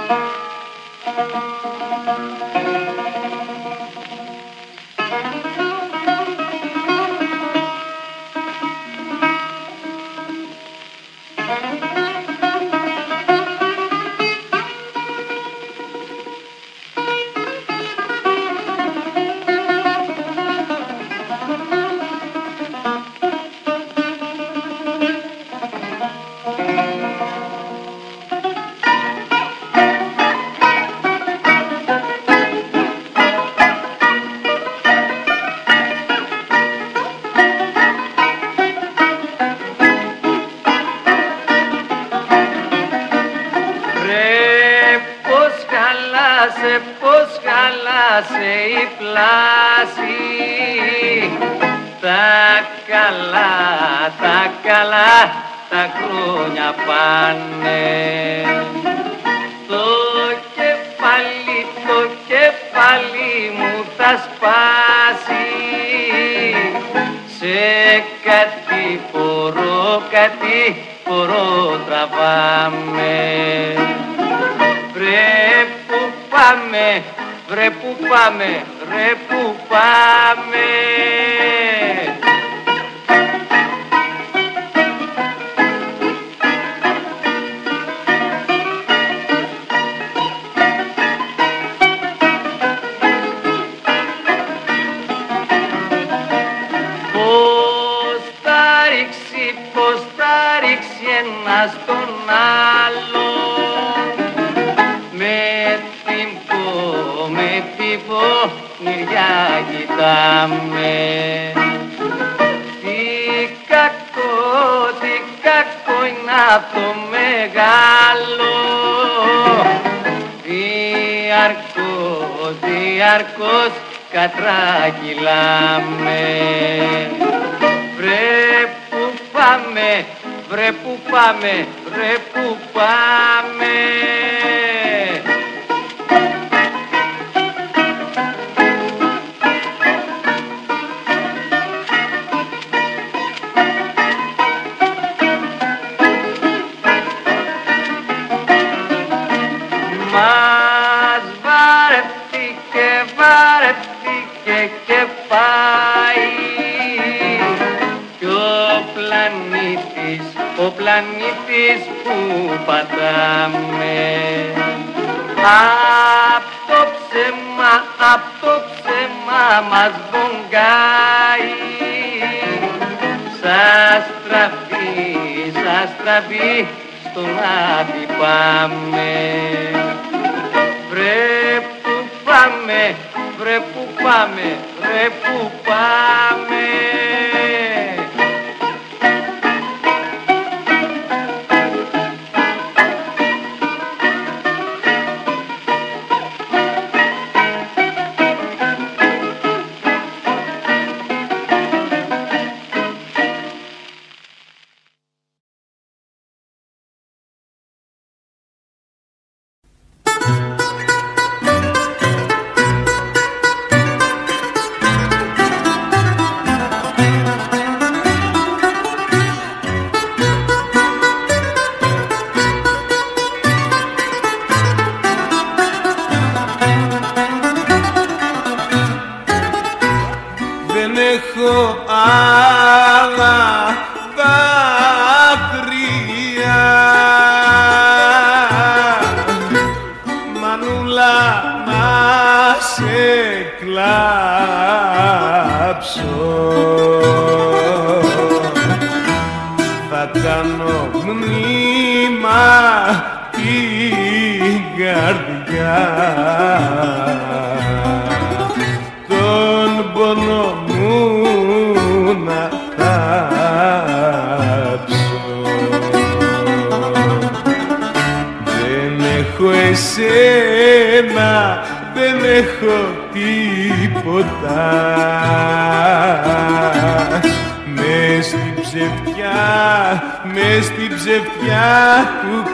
μες στην ψευτιά του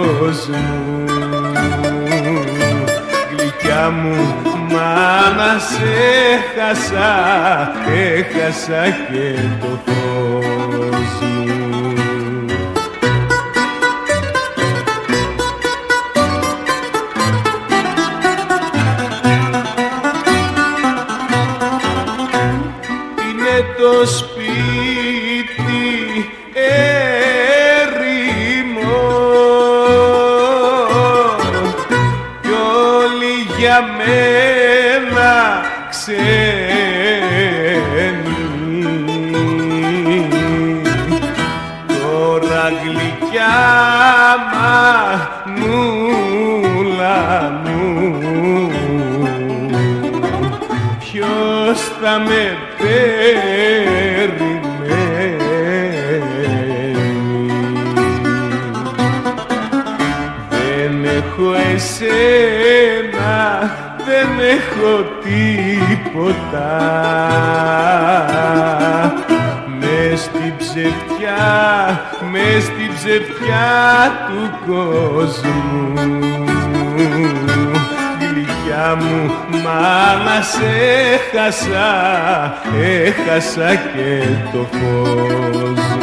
κόσμου. Γλυκιά μου μάνα, σε έχασα και το φως μου. για μένα ξένη. Τώρα γλυκιά μανούλα μου, ποιος θα με περιμένει? Δεν έχω εσένα, δεν έχω τίποτα. Μες στην ψευτιά του κόσμου, γλυκιά μου μάνα, σε έχασα και το φως μου.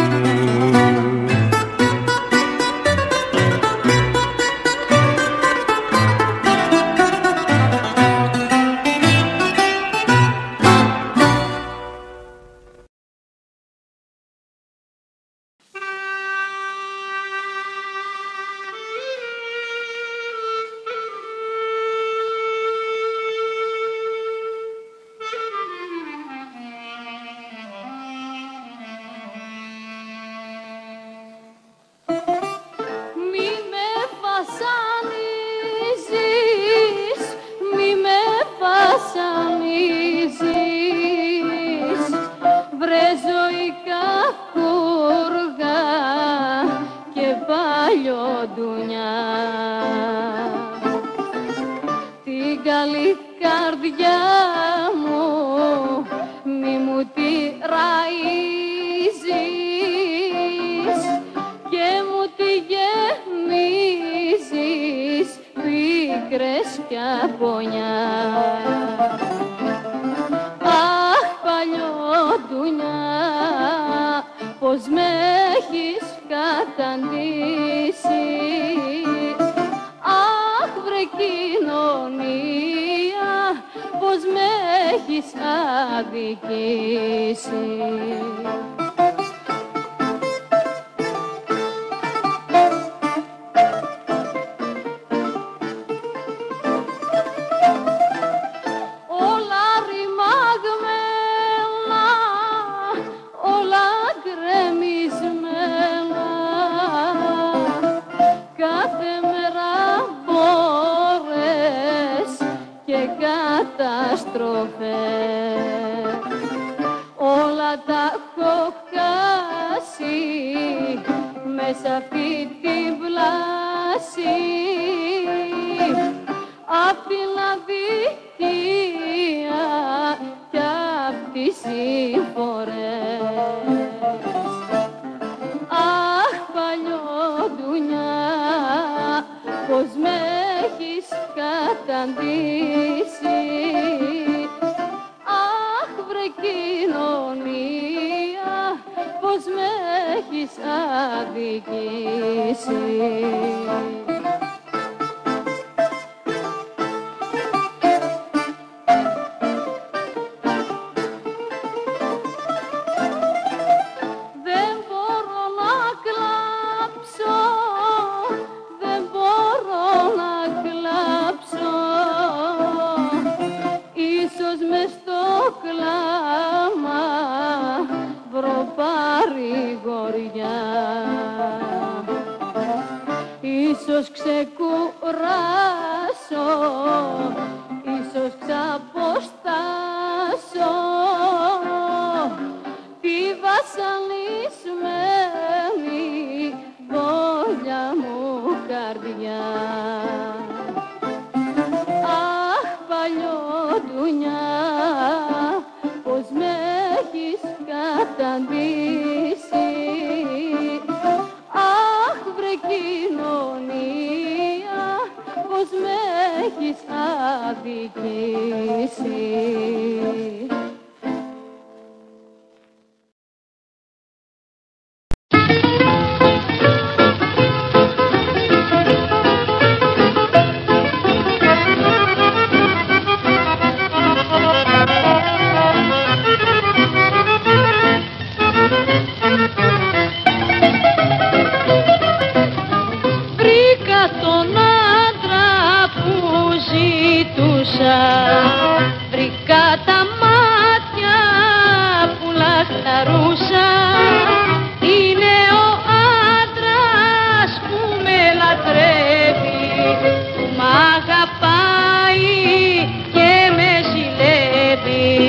Βρήκα τον άντρα που ζητώ κοιτούσα, βρήκα τα μάτια που λαχταρούσα. Είναι ο άντρας που με λατρεύει, που μ' αγαπάει και με ζηλεύει.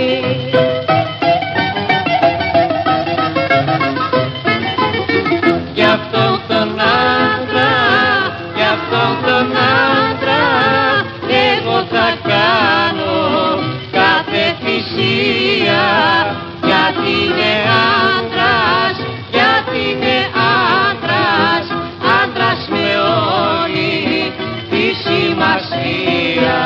Γι' αυτόν τον άντρα, γι' αυτόν τον άντρα, εγώ θα κάνω κάθε θυσία. Γιατί είναι άντρας, γιατί είναι άντρας, άντρας με όλη τη σημασία.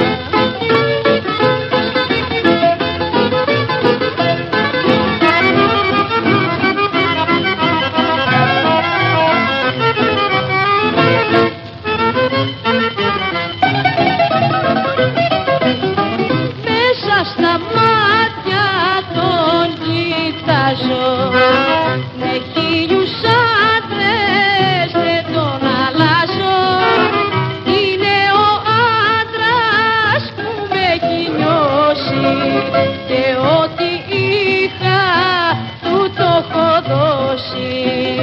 Στα μάτια τον κοιτάζω, με χίλιους άντρες δεν τον αλλάζω. Είναι ο άντρας που με έχει νιώσει και ό,τι είχα του το έχω δώσει.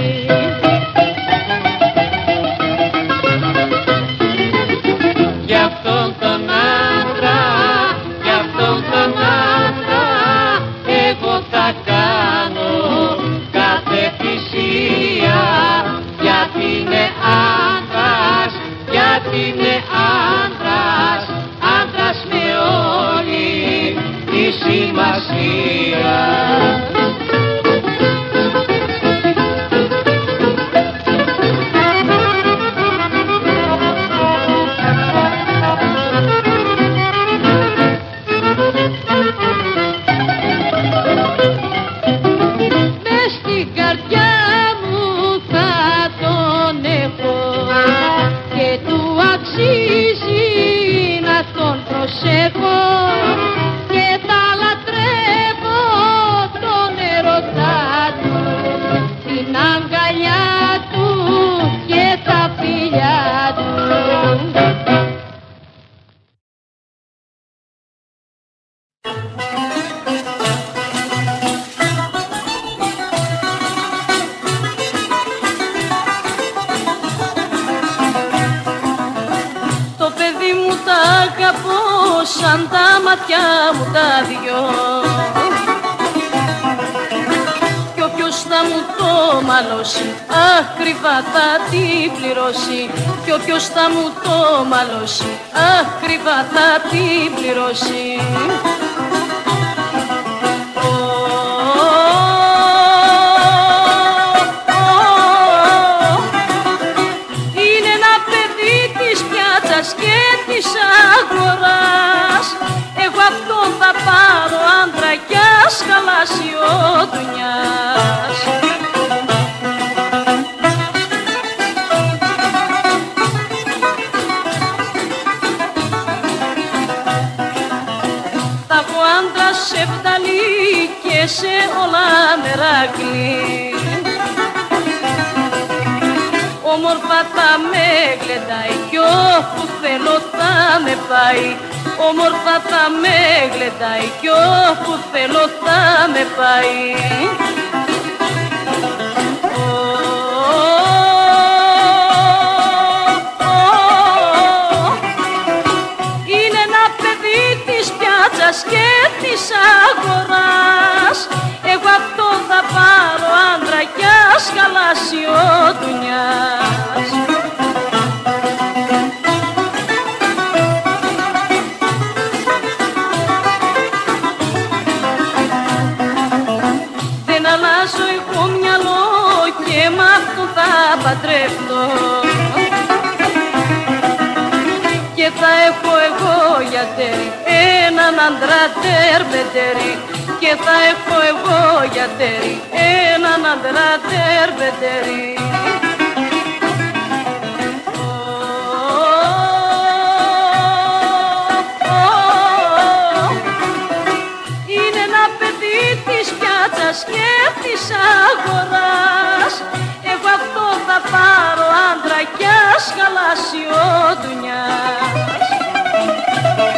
Γι' αυτόν τον άντρα, γι' αυτόν τον άντρα, εγώ θα κάνω κάθε θυσία. Γιατί είναι άντρας, γιατί είναι άντρας, άντρας με όλη τη σημασία. Μες στην καρδιά μου θα τον έχω και του αξίζει να τον προσέχω και θα λατρεύω τον ερωτά του, την αγκαλιά του και τα φιλιά του. Το παιδί μου τα αγαπώ σαν τα μάτια μου τα δυο, κι όποιος θα μου το μαλώσει ακριβά θα την πληρώσει. Κι όποιος θα μου το μαλώσει ακριβά θα την πληρώσει. Είναι ένα παιδί της πιάτσας και της αγοράς. Εγώ αυτόν θα πάρω άντρα κι ας χαλάσει ο δουνιάς. Θα έχω άντρα σε φταλή και σε όλα μεράκλη. Όμορφα θα με γλεντάει κι όπου θέλω θα με πάει. Όμορφα θα με γλεντάει κι όπου θέλω θα με πάει. Είναι ένα παιδί της πιάτσας και της αγοράς. Εγώ αυτό θα πάρω άντρα κι ας χαλάσει ο δουνιάς. Δεν αλλάζω εγώ μυαλό και μ' αυτό θα παντρευτώ. Και θα έχω εγώ για τέρι έναν άντρα τερμπετέρι. Και θα έχω εγώ για τέρι έναν άντρα τερμπετέρι. Είναι ένα παιδί της πιάτσας και της αγοράς. Εγώ αυτό θα πάρω άντρα κι ας χαλάσει ο δουνιάς.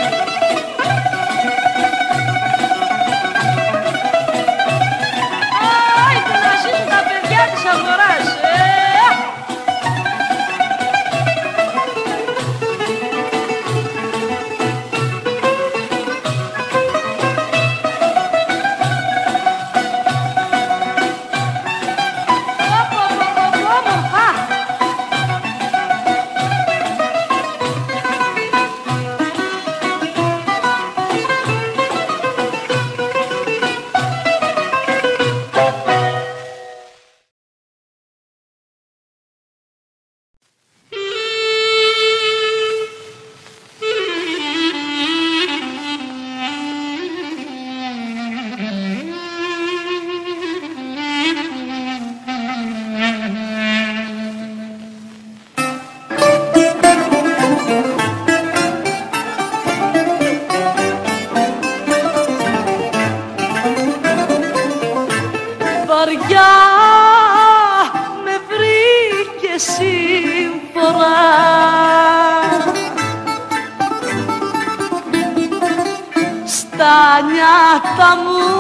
τα νιάτα μου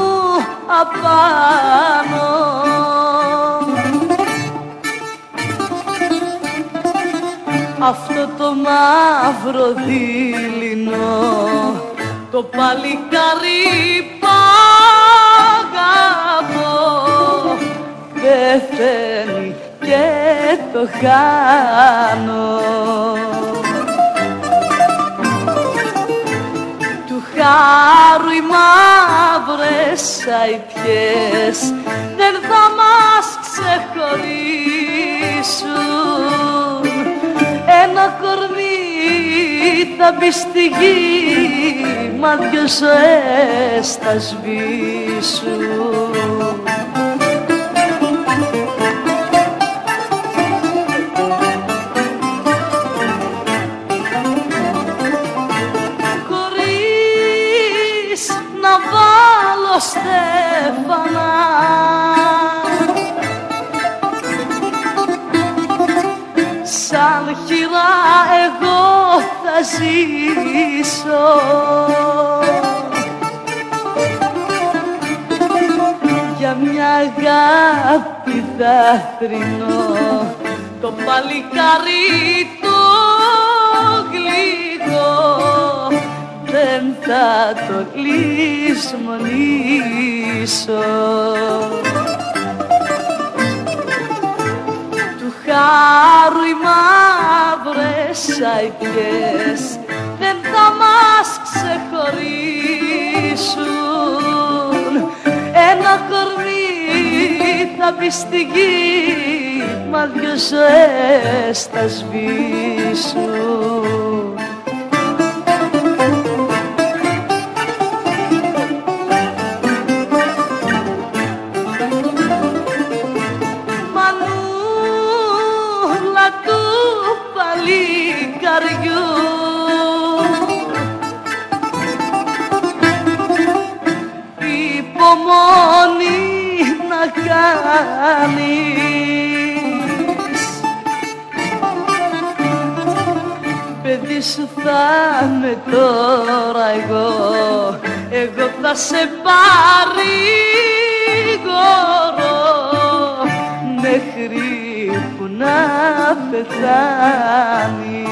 απάνω. Αυτό το μαύρο δειλινό το παλικάρι π' αγαπώ, πεθαίνει και το χάνω. Του χάρου οι μαύρες αητιές δεν θα μας ξεχωρίσουν. Ένα κορμί θα μπει στη γη, μα δυο ζωές θα σβήσουν. Χωρίς να βάλω στέφανα, σαν χειρά εγώ θα ζήσω. Για μια αγάπη θα θρηνώ το παλικάρι το γλυκό, δεν θα το λησμονήσω. Χάρου οι μαύρες αητιές δεν θα μας ξεχωρίσουν. Ένα κορμί θα μπει στη γη, μα δυο ζωές θα σβήσουν. Υπομονή να κάνεις, παιδί σου θα είμαι τώρα εγώ θα σε παρηγορώ μέχρι που να πεθάνεις.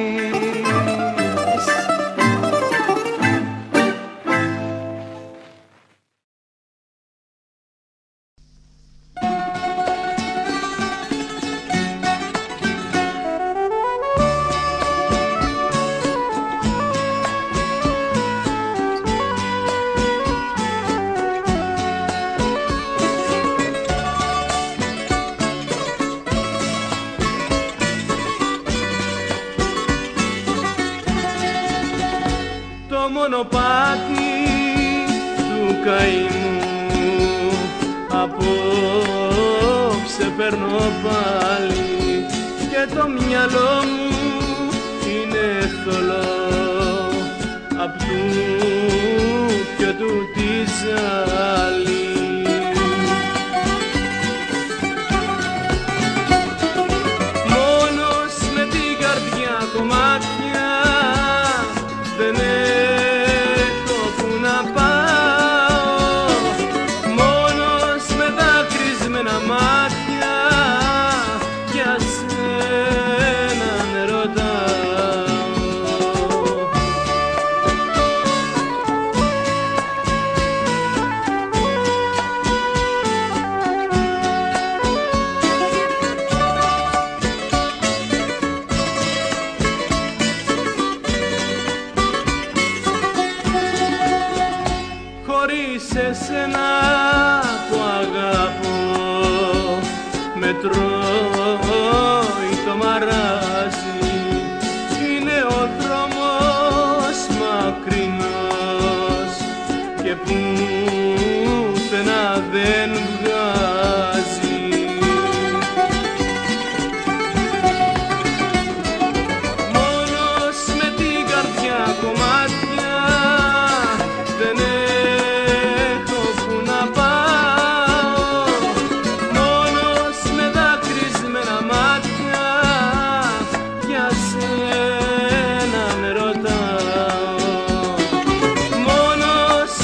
μονοπάτι του καημού απόψε παίρνω πάλι και το μυαλό μου είναι θολό απ' του και του της άλλη. Μόνος με την καρδιά κομμάτια δεν έχω που να πάω, μόνος με δάκρυσμένα μάτια για σένα με ρωτάω. Χωρίς εσένα που αγαπώ με τρώει το μαράζι, είναι ο δρόμος μακρινός και πουθενά δεν βγάζει. Μόνος με την καρδιά κομμάτια δεν έχω που να πάω, μόνος με δάκρυσμένα μάτια για σένα με ρωτάω. Μόνος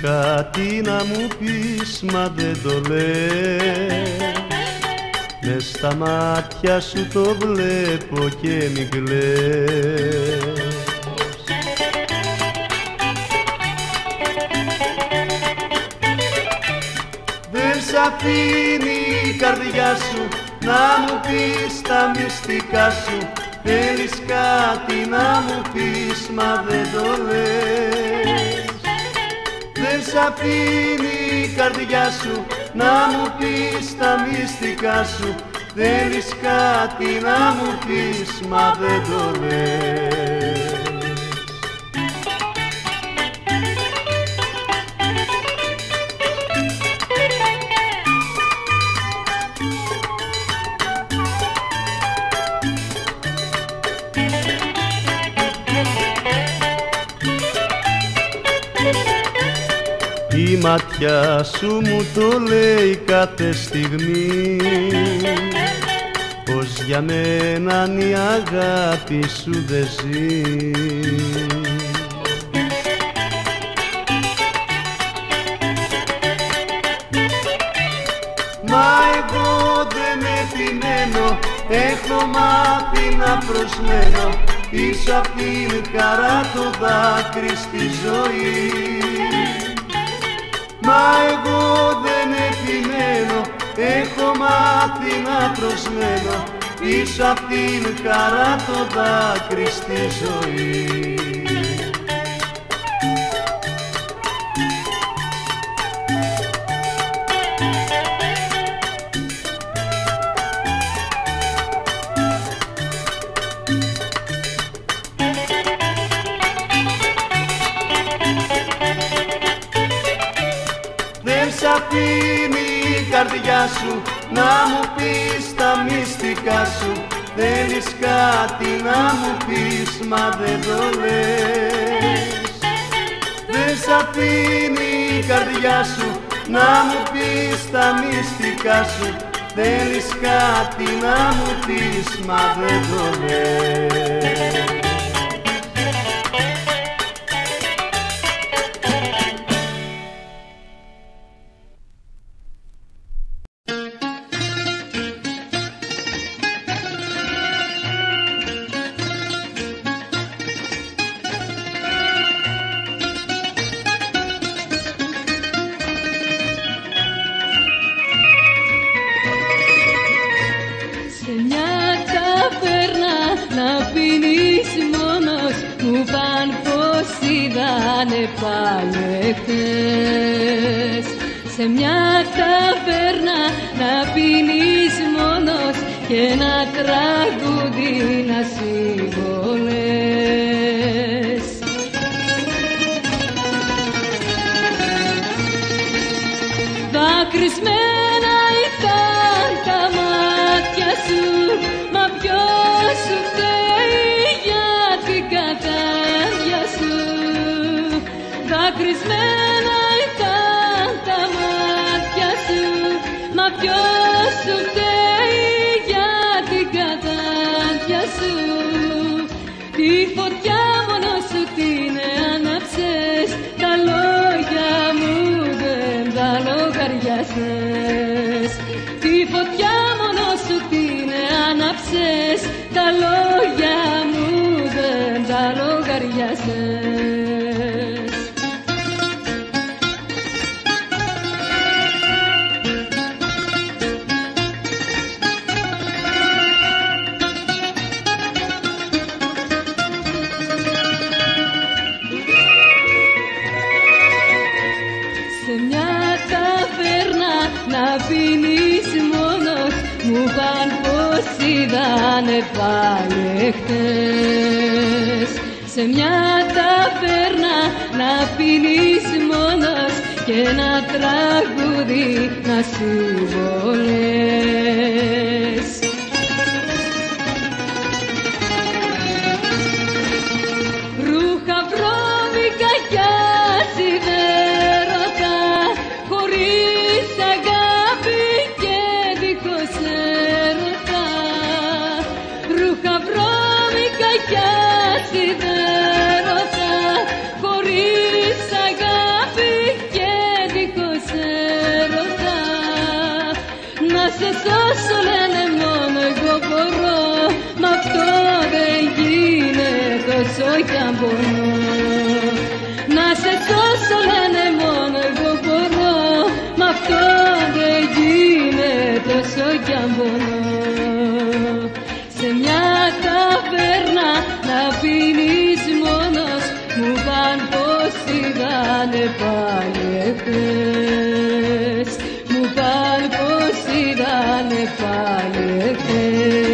κάτι να μου πεις μα δεν το λες. Μες στα μάτια σου το βλέπω και μη κλαις. Δεν σ' αφήνει η καρδιά σου να μου πεις τα μυστικά σου. Θέλεις κάτι να μου πεις μα δεν το λες. Δεν σ' αφήνει η καρδιά σου να μου πεις τα μυστικά σου. Θέλεις κάτι να μου πεις μα δεν το λες. Η ματιά σου μου το λέει κάθε στιγμή, πως για μένα η αγάπη σου δεν ζει. Μα εγώ δεν επιμένω, έχω μάθει να προσμένω πίσω απ' την χαρά το δάκρυ στη ζωή. Μα εγώ δεν επιμένω, έχω μάθει να προσμένω πίσω απ' την χαρά το δάκρυ στη ζωή. Δεν σ' αφήνει η καρδιά σου να μου πεις τα μυστικά σου. Θέλεις κάτι να μου πεις μα δεν το λες. Δεν σ' αφήνει η καρδιά σου να μου πεις τα μυστικά σου. Θέλεις κάτι να μου πεις μα δεν το λες. Πάλι χθες σε μια ταβέρνα να πίνεις μόνος και ένα τραγούδι να συμβολές. Δακρυσμένα ήταν τα μάτια σου, μα ποιος σου φταίει για την κατάδια σου. Δακρυσμένα ήταν τα μάτια σου, μα ποιος σου φταίει για την κατάδια σου. Τη φωτιά μόνο σου την άναψες, τα λόγια μου δεν τα λογαριάσες. Τη φωτιά μόνο σου την άναψες, τα λόγια μου δεν τα λογαριάσες. Μου παν πως είδανε πάλι χτες. Σε μια ταβέρνα να πίνεις μόνος και ένα τραγούδι να συμβολές. Ρούχα βρώμικα κι ασυδέρωτα, χωρίς αγάπη και δίχως έρωτα. Ρούχα βρώμικα κι ασυδέρωτα, χωρίς αγάπη και σώσω λένε μόνο εγώ μπορώ, μ' αυτό δεν γίνεται όσο κι αν μπορώ. Να σε σώσω λένε μόνο εγώ μπορώ, μ' αυτό δεν γίνεται όσο κι αν μπορώ. Σε μια ταβέρνα να πίνεις μόνος, μου παν πως είδανε πάλι εχθές, μου παν πως είδανε πάλι εχθές.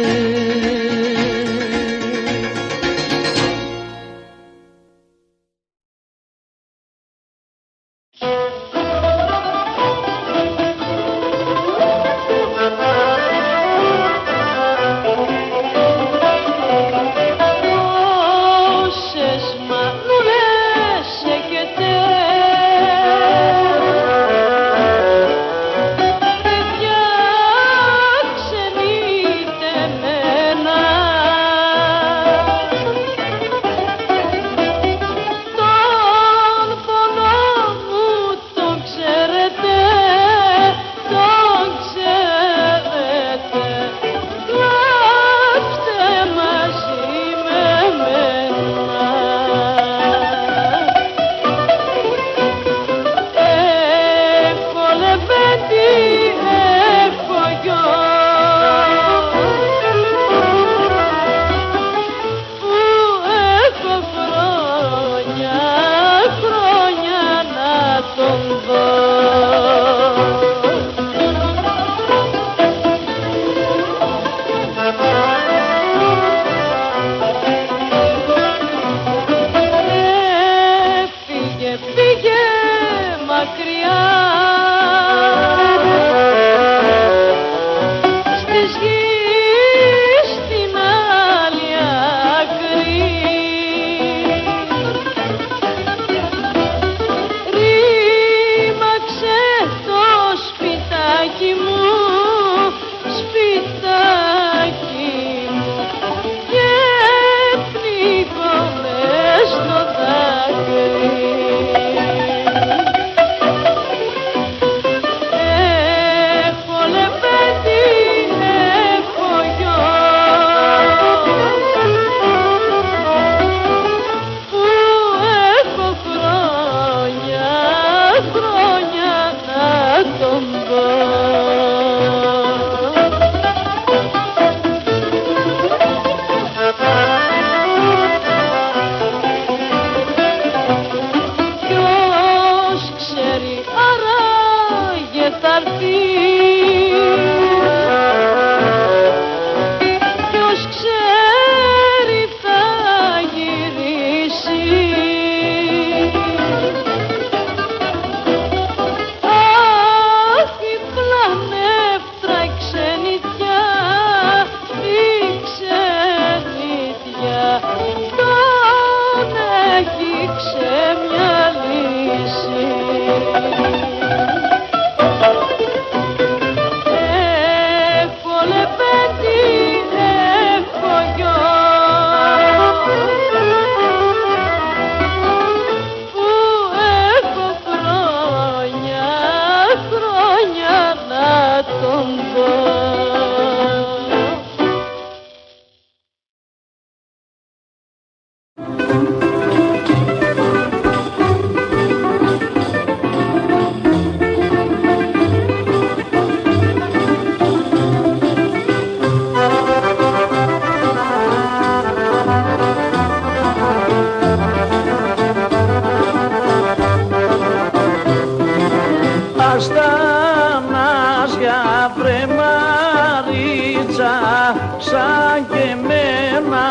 σαν και εμένα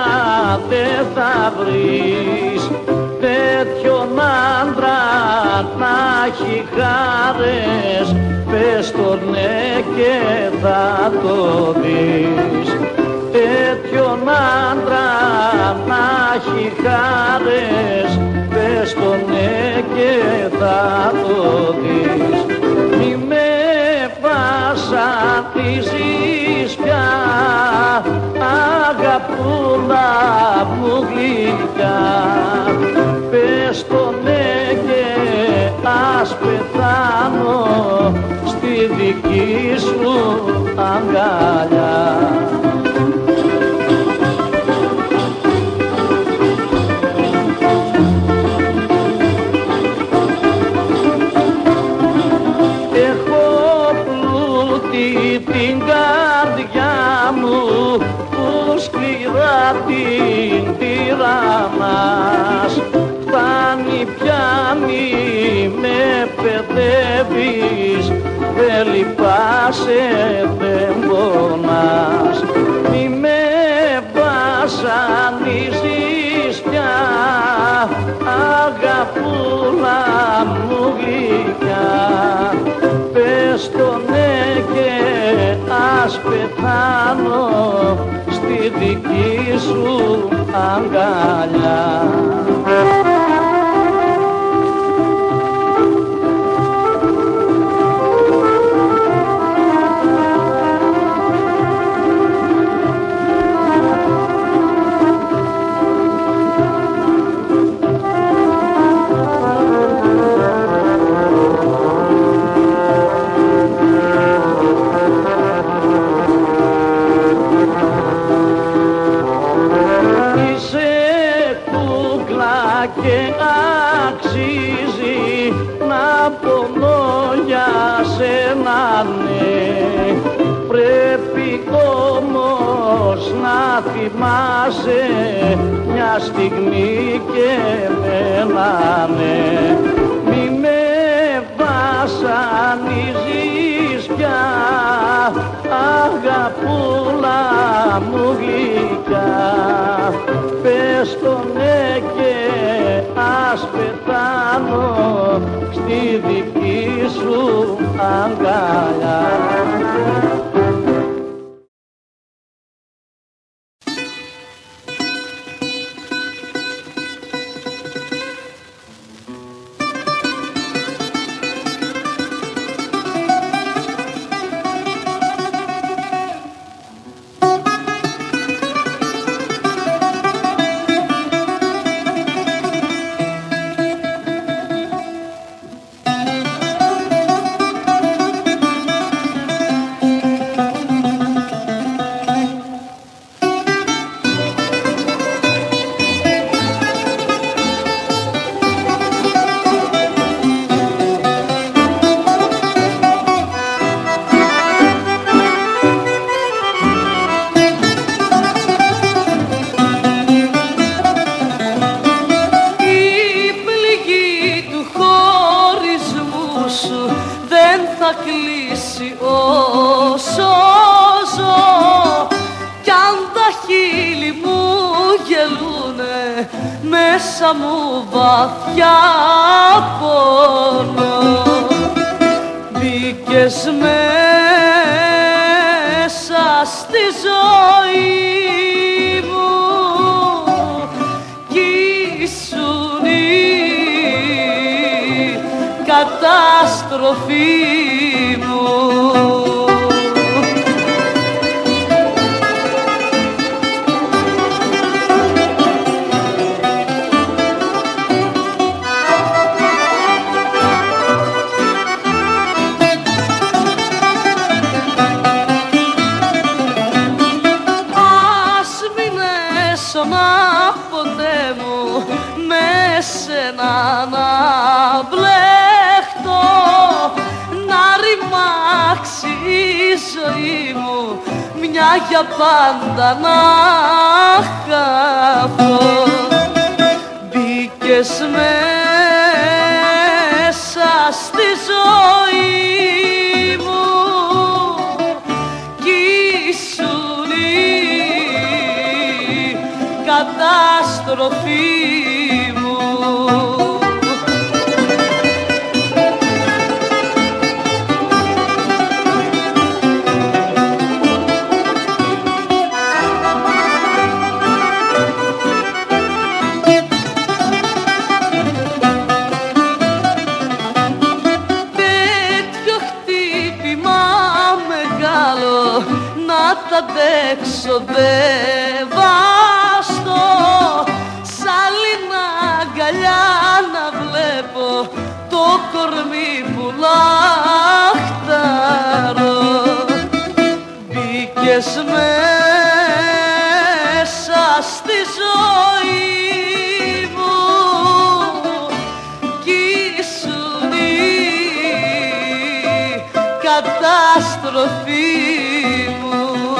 δεν θα βρεις τέτοιον άντρα να έχει χάρες, πες το ναι και θα το δεις. Τέτοιον άντρα να έχει χάρες, πες το ναι και θα το δεις. Μη με βασανίζεις πια, αγαπούλα μου γλυκιά, πες το ναι και ας πεθάνω στη δική δική σου αγκαλιά. Την καρδιά μου που σκληρά την πήρα μας. Φτάνει πια μη με παιδεύεις, δεν λυπάσαι δεν πονάς. Μη με βασανίζεις πια αγαπούλα μου γλυκιά. Πες το ναι και ας πεθάνω στη δική σου αγκαλιά. Και αξίζει να πονώ για σένα, ναι. Πρέπει όμως να θυμάσαι μια στιγμή και εμένα, ναι. Μη με βασανίζεις πια αγαπούλα μου γλυκιά. Πες το ναι και ας πεθάνω στη δική σου αγκαλιά. Μέσα μου βαθιά πόνο, μπήκες μέσα στη ζωή μου κι ήσουν η καταστροφή μου. Ποτέ μου με σένα να μπλεχτώ, να ρημάξει η ζωή μου μια για πάντα να χαθώ. Μπήκες μέσα στη ζωή μου κι ήσουν η καταστροφή μου. Τέτοιο χτύπημα μεγάλο να τ' αντέξω δεν βάστο, σ' άλλη αγκαλιά να βλέπω το κορμί που λαχταρώ. τροφή μου.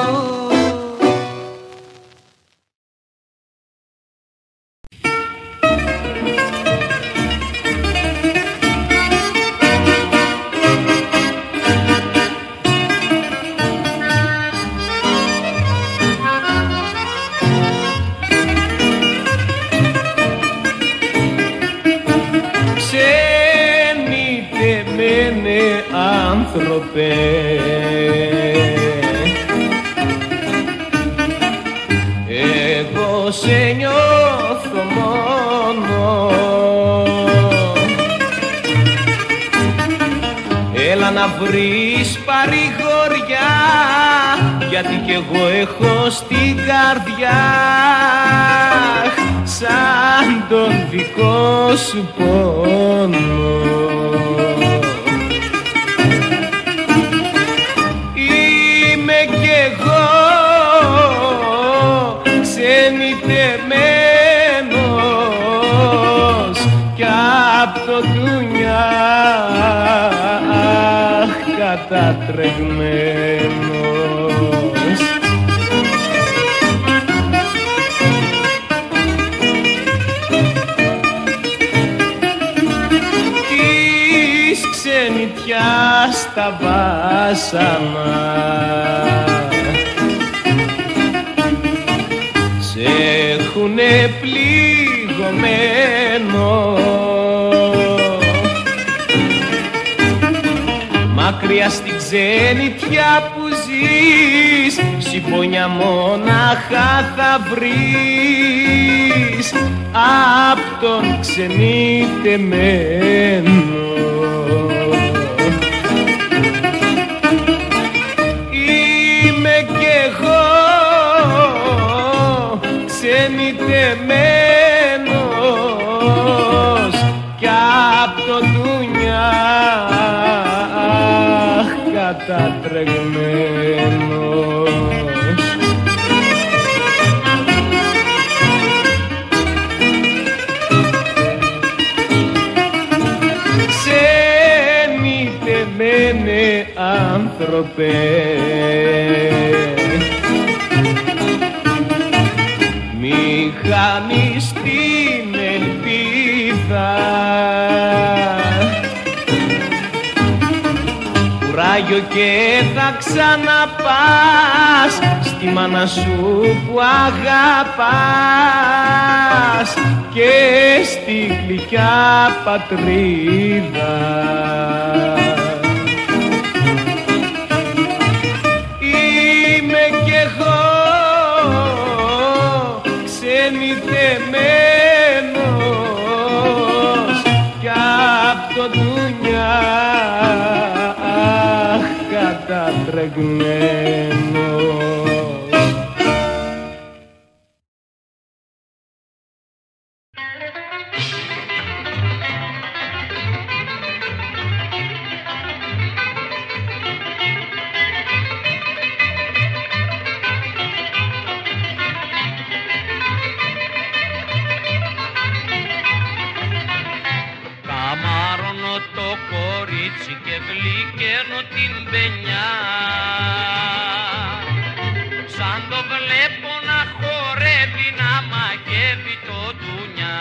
Άνθρωπε, εγώ σε νιώθω μόνο. Έλα να βρεις παρηγοριά, γιατί κι εγώ έχω στην καρδιά σαν τον δικό σου πόνο. Ξενιτεμένος κι απ' το δουνιά κατατρεγμένος. Της ξενιτιάς τα βάσανα έχουνε πληγωμένο. Μακριά στην ξενιτιά που ζεις, συμπόνια μόναχα θα βρεις απ' τον ξενιτεμένο. Είμαι κι εγώ ξενιτεμένος κι απ' το δουνιά κατατρεγμένος. Ξενιτεμένε άνθρωπε, μη χάνεις την ελπίδα, κουράγιο και θα ξαναπάς στη μάνα σου που αγαπάς και στη γλυκιά πατρίδα. Είμαι κι εγώ ξενιτεμένος κι απ' το δουνιά κατατρεγμένος. Καμάρωνω το κορίτσι και γλυκαίνω την παινιά, σαν το βλέπω να χορεύει, να μαγεύει το ντουνιά.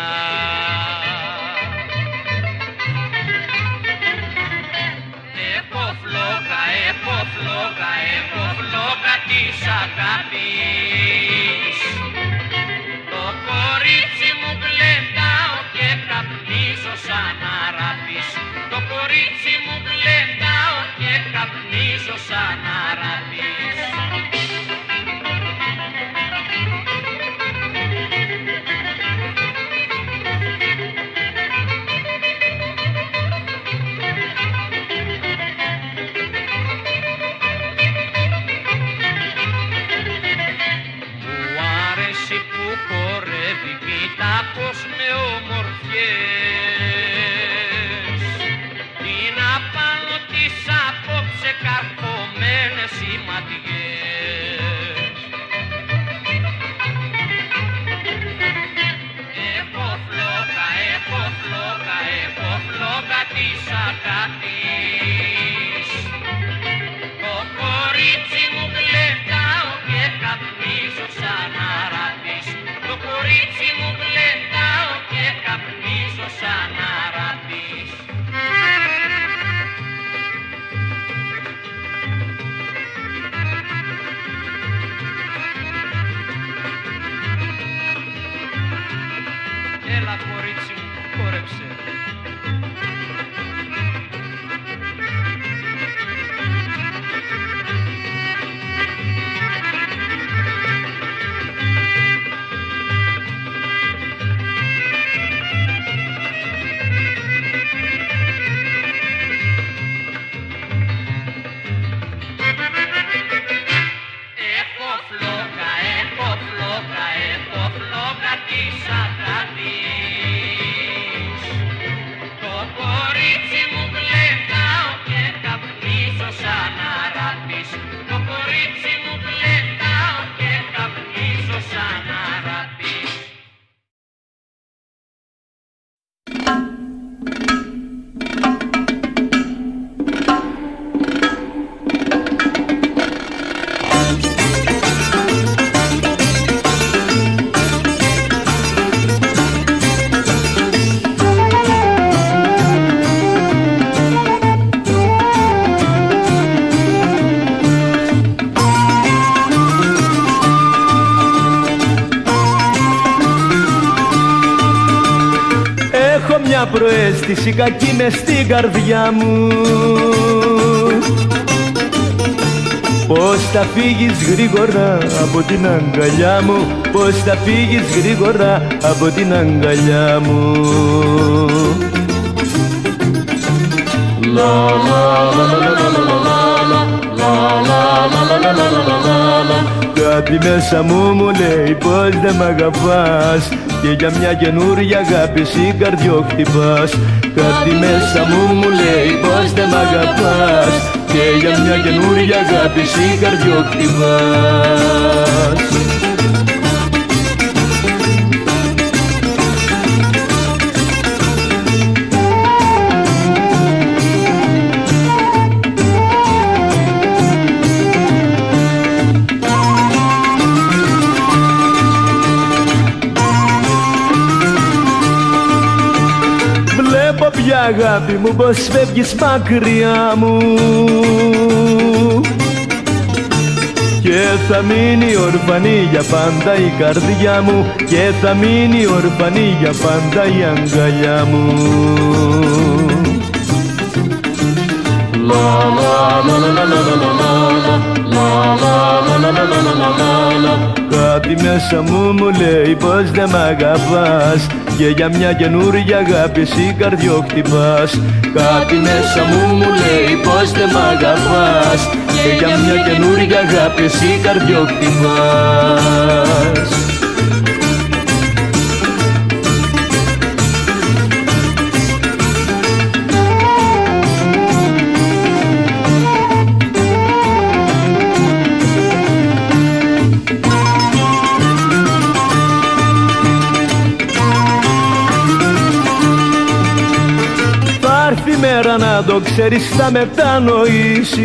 Έχω φλόγα της αγάπης, το κορίτσι μου γλεντάω και καπνίζω σαν αράπης. Το κορίτσι μου γλεντάω και καπνίζω σαν αράπης. Που χορεύει, κοίτα πως με ομορφιές, την απάνω της απόψε καρφωμένες οι ματιές. Έχω φλόγα της αγάπης, το Έλα κορίτσι μου, χόρεψε. Προαίσθηση κακή μες στην καρδιά μου. Πώς θα φύγεις γρήγορα από την αγκαλιά μου, πώς θα φύγεις γρήγορα από την αγκαλιά μου. Κάτι μέσα μου λέει πως δεν μ' αγαπάς και για μια καινούρια αγάπη εσύ καρδιόχτυπας. Κάτι μέσα μου λέει πως δεν μ' αγαπάς και για μια καινούρια αγάπη εσύ καρδιόχτυπας. Αγάπη μου πως φεύγεις μακριά μου και θα μείνει ορφανή για πάντα η καρδιά μου και θα μείνει ορφανή για πάντα η αγκαλιά μου. Κάτι μέσα μου λέει πως δεν μ' αγαπάς και για μια καινούρια αγάπη εσύ καρδιόχτυπας. Κάτι μέσα μου λέει πως δεν μ' αγαπάς και για μια καινούρια αγάπη εσύ καρδιόχτυπας. Μέρα να το ξέρεις θα μετανοήσεις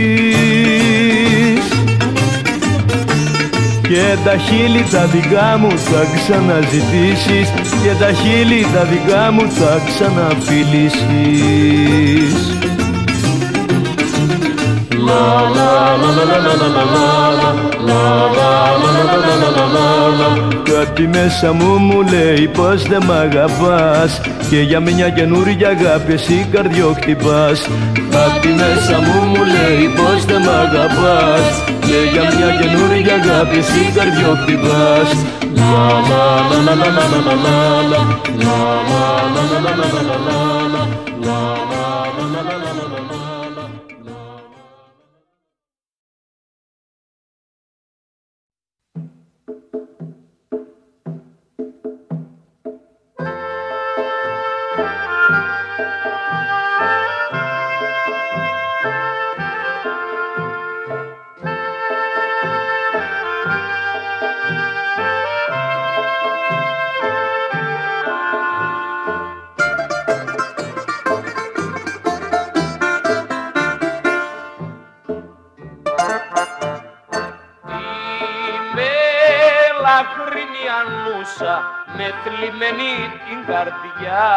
και τα χείλη τα δικά μου θα ξαναζητήσεις και τα χείλη τα δικά μου θα ξαναφιλήσεις. Κάτι μέσα μου λέει πως δεν μ' αγαπάς και για μια καινούρια αγάπη εσύ καρδιόχτυπας. Κάτι μέσα μου λέει πως δεν μ' αγαπάς και για μια καινούρια αγάπη εσύ καρδιόχτυπας. Με θλιμμένη την καρδιά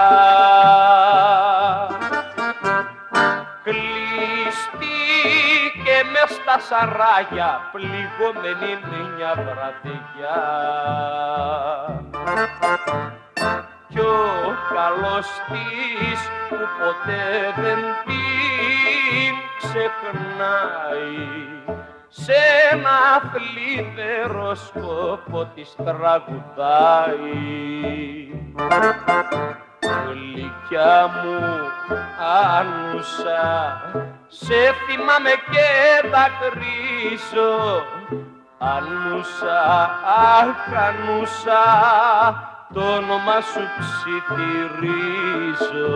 κλειστή και μες στα σαράγια πληγωμένη μια βραδιά κι ο καλός της που ποτέ δεν την ξεχνάει, σε ένα θλιβερό σκοπό της τραγουδάει. Γλυκιά μου Άνουσα, σε θυμάμαι και δακρύζω. Ανούσα, αχ Ανούσα, το όνομα σου ψιθυρίζω.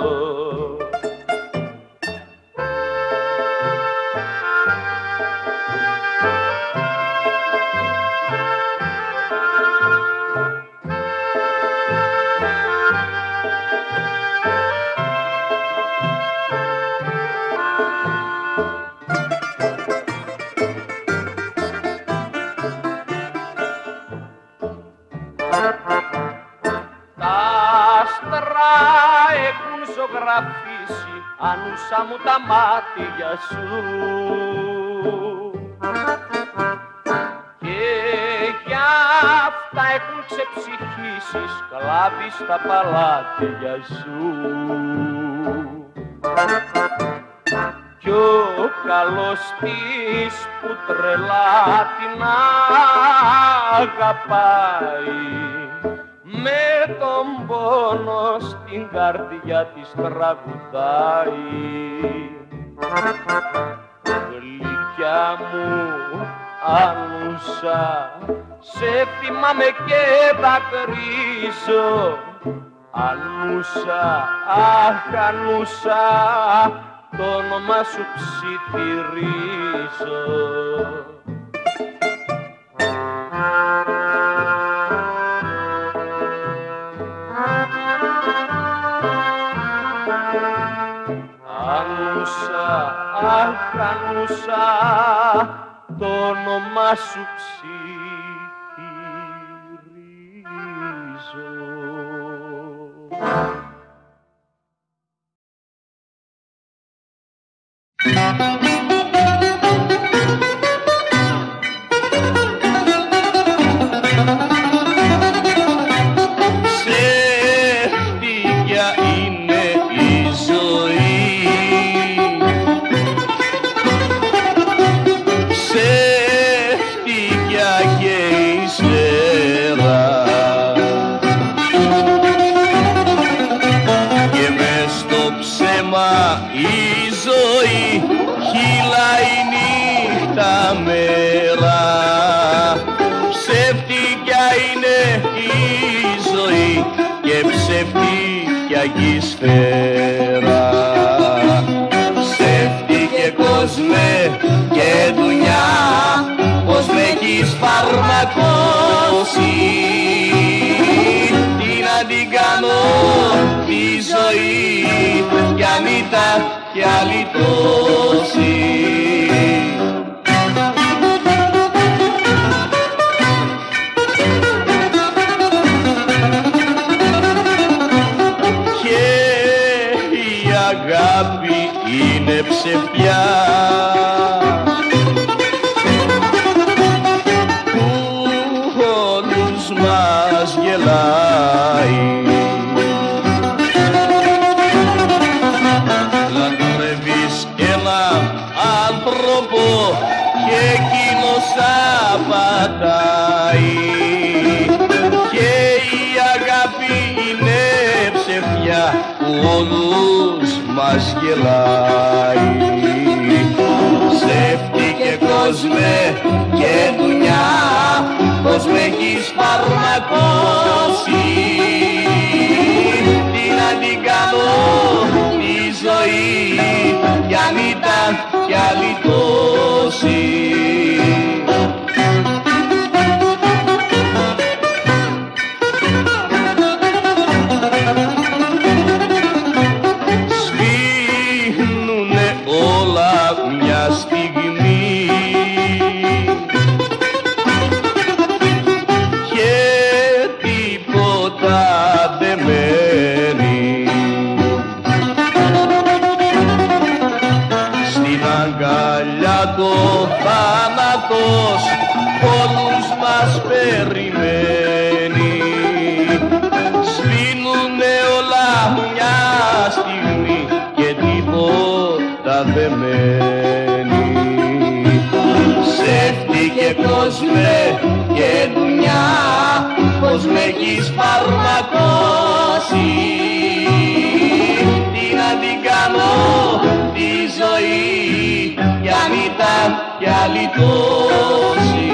Ζωγραφίσει, Ανούσα μου, τα μάτια σου και για αυτά έχουν ξεψυχήσει σκλάβοι στα παλάτια σου. Κι ο καλός της που τρελά την αγαπάει, με τον πόνο στην καρδιά της τραγουδάει. Γλυκιά μου Άνουσα, σε θυμάμαι και δακρύζω. Ανούσα, αχ Ανούσα, το όνομα σου ψιθυρίζω. Ανούσα, αχ Ανούσα, το όνομα σου σφαίρα. Ψεύτικε κόσμε και δουλειά, πως με έχεις φαρμακώσει. Τι να την κάνω τη ζωή, για μήτα και άλλη τόση. Αγάπη είναι ψευτιά που όλους μας γελάει. Λατρεύεις έναν άνθρωπο και εκείνος απατάει, και η αγάπη είναι ψευτιά που όλους μας γελάει. Ψεύτικε κόσμε και δουλειά, πως με έχεις φαρμακώσει. Τι να την κάνω τη ζωή, για μήτα κι άλλη τόση. με έχεις φαρμακώσει. Τι να την κάνω τη ζωή για μήτα κι άλλη τόση.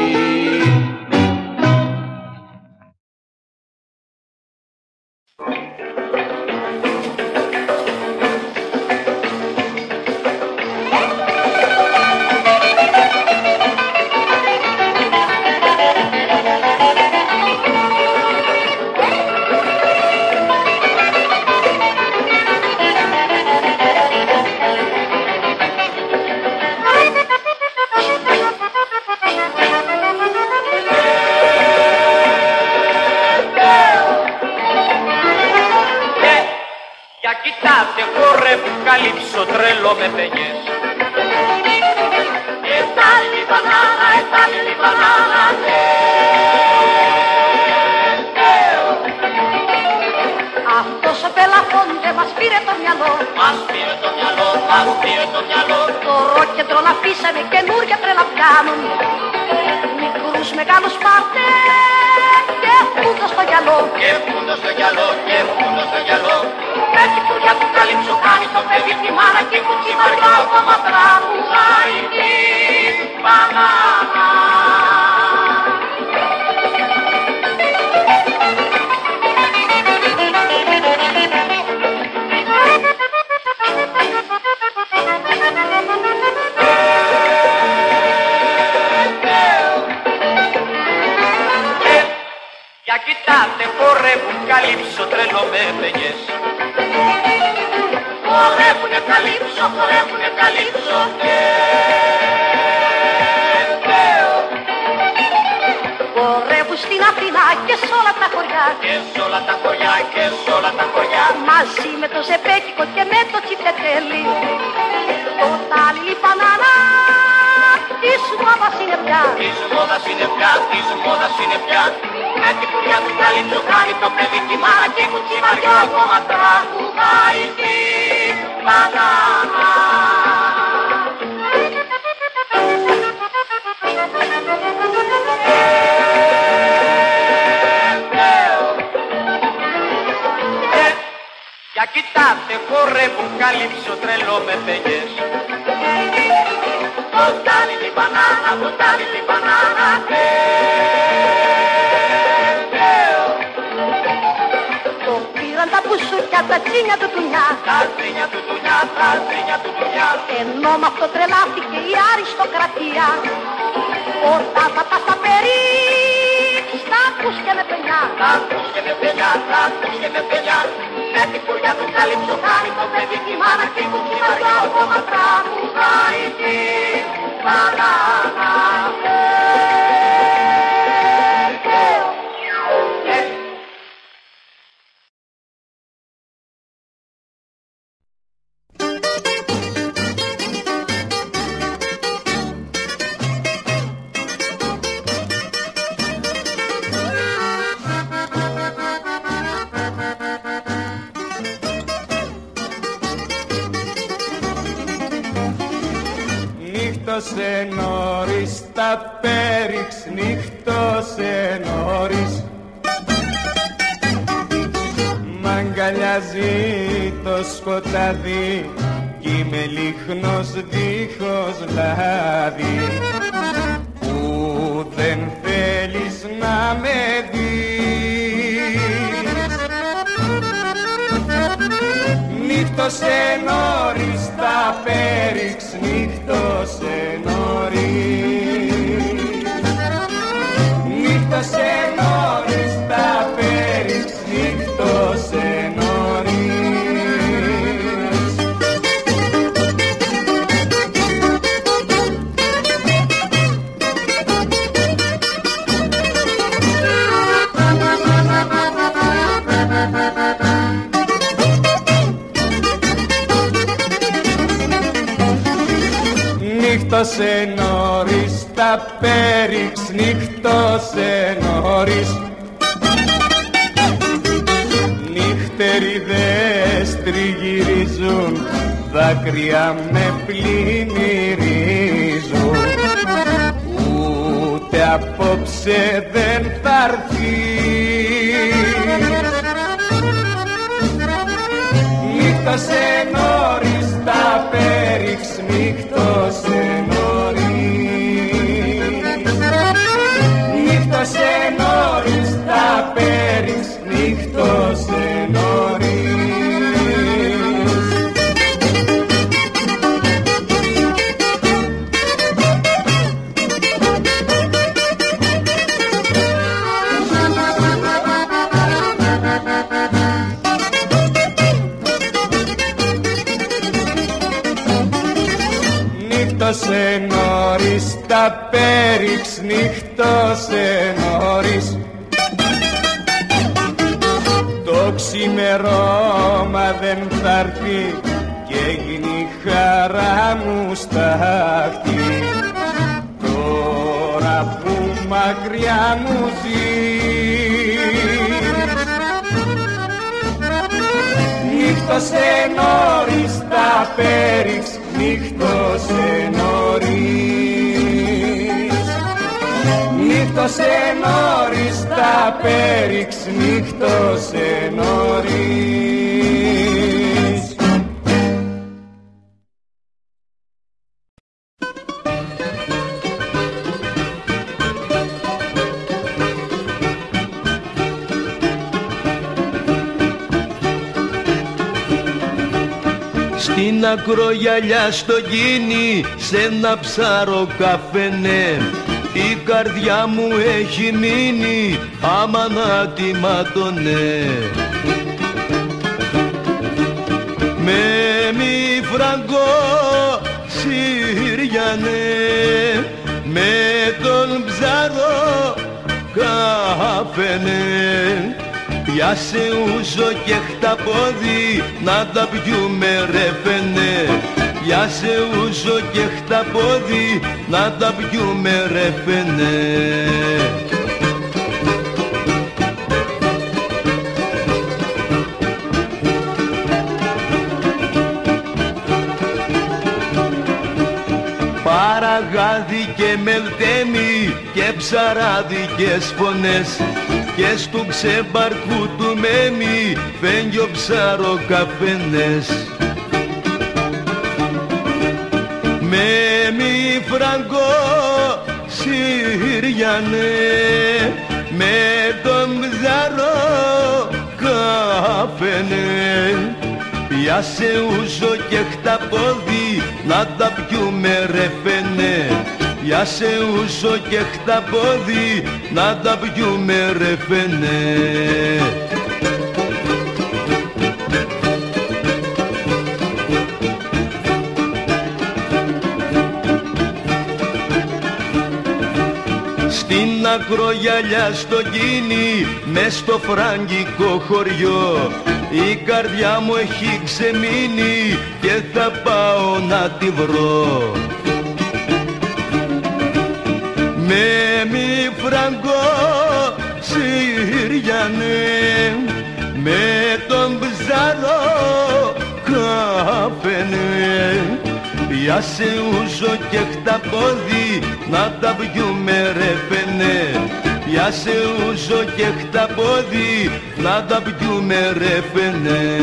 Κοιτάτε χορεύουν καλύψω τρελό με πεγιές. Ετάλλη μπανάνα, ετάλλη μπανάνα, Αυτός ο πελαφόντε μας πήρε το μυαλό. Μας πήρε το μυαλό, μας πήρε το μυαλό. Το ρόκεντρο να αφήσαμε καινούρια τρέλα πιάνουν. Μικρούς μεγάλους πάρτε και φούντο στο γυαλό. Και φούντο στο γυαλό, και φούντο στο γυαλό. Με την κουριά του καλύψω κάνει το παιδί τη μάνα και κουτσί βαριά ακόμα τραγουδάει την μπανάνα. Για κοιτάτε χορεύουν καλύψω τρελό με πεγιές. Χορεύουνε καλύψω, χορεύουνε καλύψω Χορεύουν στην Αθήνα και σ' όλα τα χωριά. Και σ' όλα τα χωριά, και σ' όλα τα χωριά. Μαζί με το ζεμπέκικο και με το τσιπτετέλι. Το τάλι μπανάνα της μόδας είναι πια. Της μόδας είναι πια, της μόδας είναι πια. Με την κουριά του καλύψω κάνει το παιδί τη μάνα και κουτσί βαριά ακόμα τραγουδάει την μπανάνα. Για κοιτάτε χορεύουν καλύψω τρελό με πεγιές. Ποτάλι την μπανάνα, ποτάλι την μπανάνα. Το πήραν τα μπουσούκια, τα τσίνια του τουνιά. Τα τσίνια του τουνιά, τα τσίνια του τουνιά. Ενώ μ' αυτό τρελάθηκε η αριστοκρατία. Όταν θα πας στα περίπου, θα ακούς και με παινιά. Θα ακούς και με παινιά, θα ακούς και με παινιά. Με την κουριά του καλύψω κάνει το παιδί τη μάνα και κουτσί βαριά ακόμα τραγουδάει την μπανάνα. Νύχτωσε νωρίς τα πέριξ, νύχτωσε νωρίς. Μ' αγκαλιάζει το σκοτάδι κι είμαι λίχνος δίχως λάδι. Που δεν θέλεις να με δεις. Νύχτωσε νωρίς τα πέριξ, νύχτωσε νωρίς. Νύχτωσε νωρίς τα πέριξ, νύχτωσε νωρίς. Νύχτωσε νωρίς τα πέριξ, νύχτωσε νωρίς. Νυχτεριδές τριγυρίζουν, δάκρυα με πλημμυρίζουν. Ούτε απόψε δεν θα έρθεις. νύχτωσε νωρίς, τα πέριξ νύχτωσε νωρίς. Το ξημερώμα δεν θα έρθει και έγινε η χαρά μου στάχτη. Τώρα που μακριά μου ζεις, νύχτωσε νωρίς, τα πέριξ νύχτωσε νωρίς. Νύχτωσε νωρίς, τα πέριξ νύχτωσε νωρίς. Στην ακρογιαλιά στο κίνη, σ' ένα ψάρο καφενέ, η καρδιά μου έχει μείνει αμανάτη ματωνέ. Με μη φραγκό Συριανέ, με τον ψάρο καφενέ, πιάσε ούζο και χταπόδι να τα πιούμε ρε φαινέ. Πιάσε ούζο και χταπόδι να τα πιούμε ρε φαινέ. Παραγάδι και μελτέμι και ψαράδικες φωνές, και στου ξεμπαρκού του μέμι φέγγει ο ψάρο καφενές. Μέμι φραγκό Συριανέ, με τον ψάρο καφενέ, πιάσε ούζο και χταπόδι να τα πιούμε ρε φαινέ. Πιάσε ούζο και χταπόδι να τα πιούμε ρε φαινέ. Στην ακρογιαλιά στο κίνη, μες στο φραγκικό χωριό, η καρδιά μου έχει ξεμείνει και θα πάω να τη βρω. Με μη φραγκό Συριανέ, με τον ψάρο καφενέ, πιάσε ούζο και χταπόδι να τα πιούμε ρε φαινέ. Πιάσε ούζο και χταπόδι να τα πιούμε ρε φαινέ.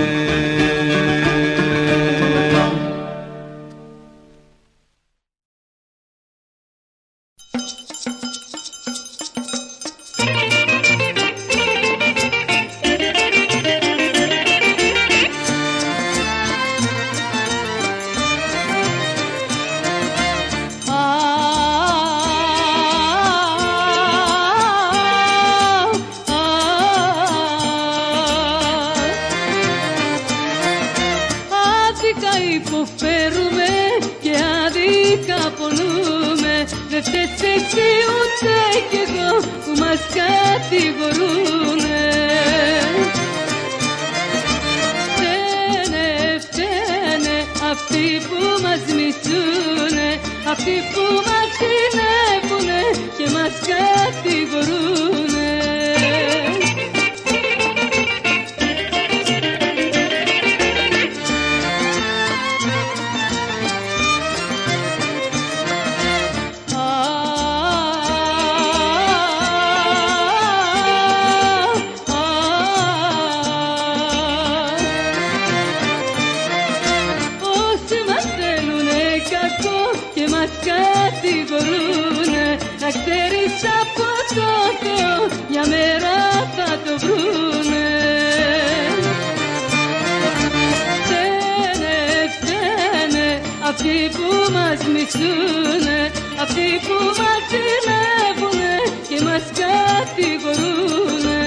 Αυτοί που μας μισούνε, αυτοί που μας ζηλεύουνε και μας κατηγορούνε.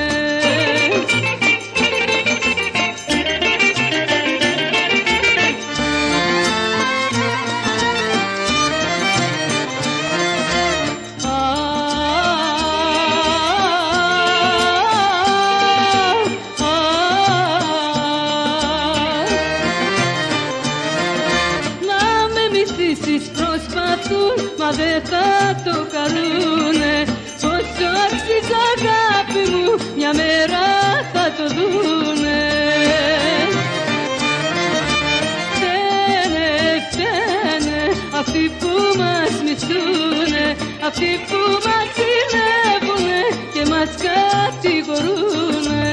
δεν θα το καλούνε. Πόσο αξίζει αγάπη μου, μια μέρα θα το δούνε. Φταίνε αυτοί που μας μισούνε, αυτοί που μας ζηλεύουνε και μας κατηγορούνε.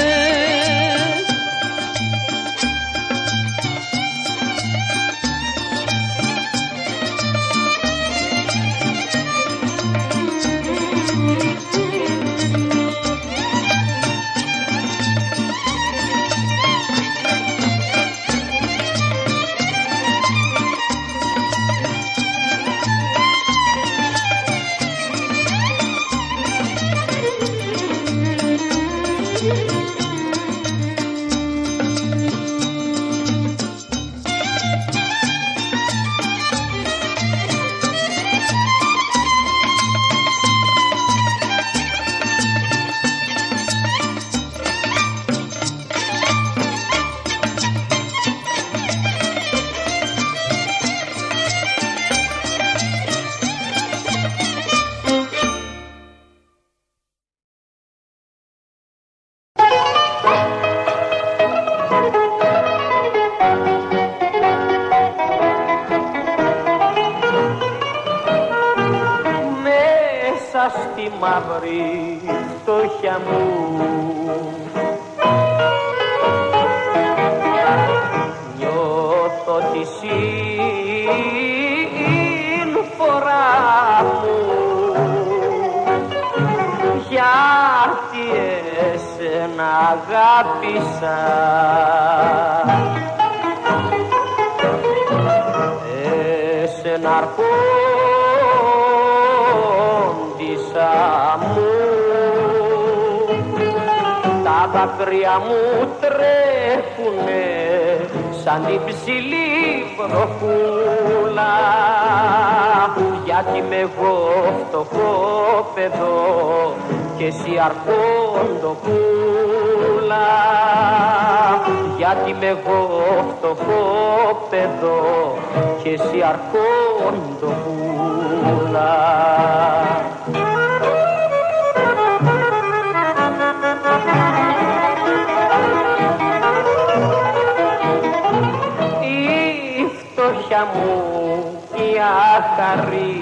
Στη μαύρη φτώχεια μου νιώθω τη συμφορά μου, γιατί εσένα αγάπησα, εσένα μου, τα δάκρυα μου τρέχουνε σαν την ψηλή βροχούλα, γιατί είμαι εγώ φτωχό παιδό και εσύ αρχόντοπούλα, γιατί είμαι εγώ φτωχό παιδό και εσύ αρχόντοπούλα. Μου η άχαρη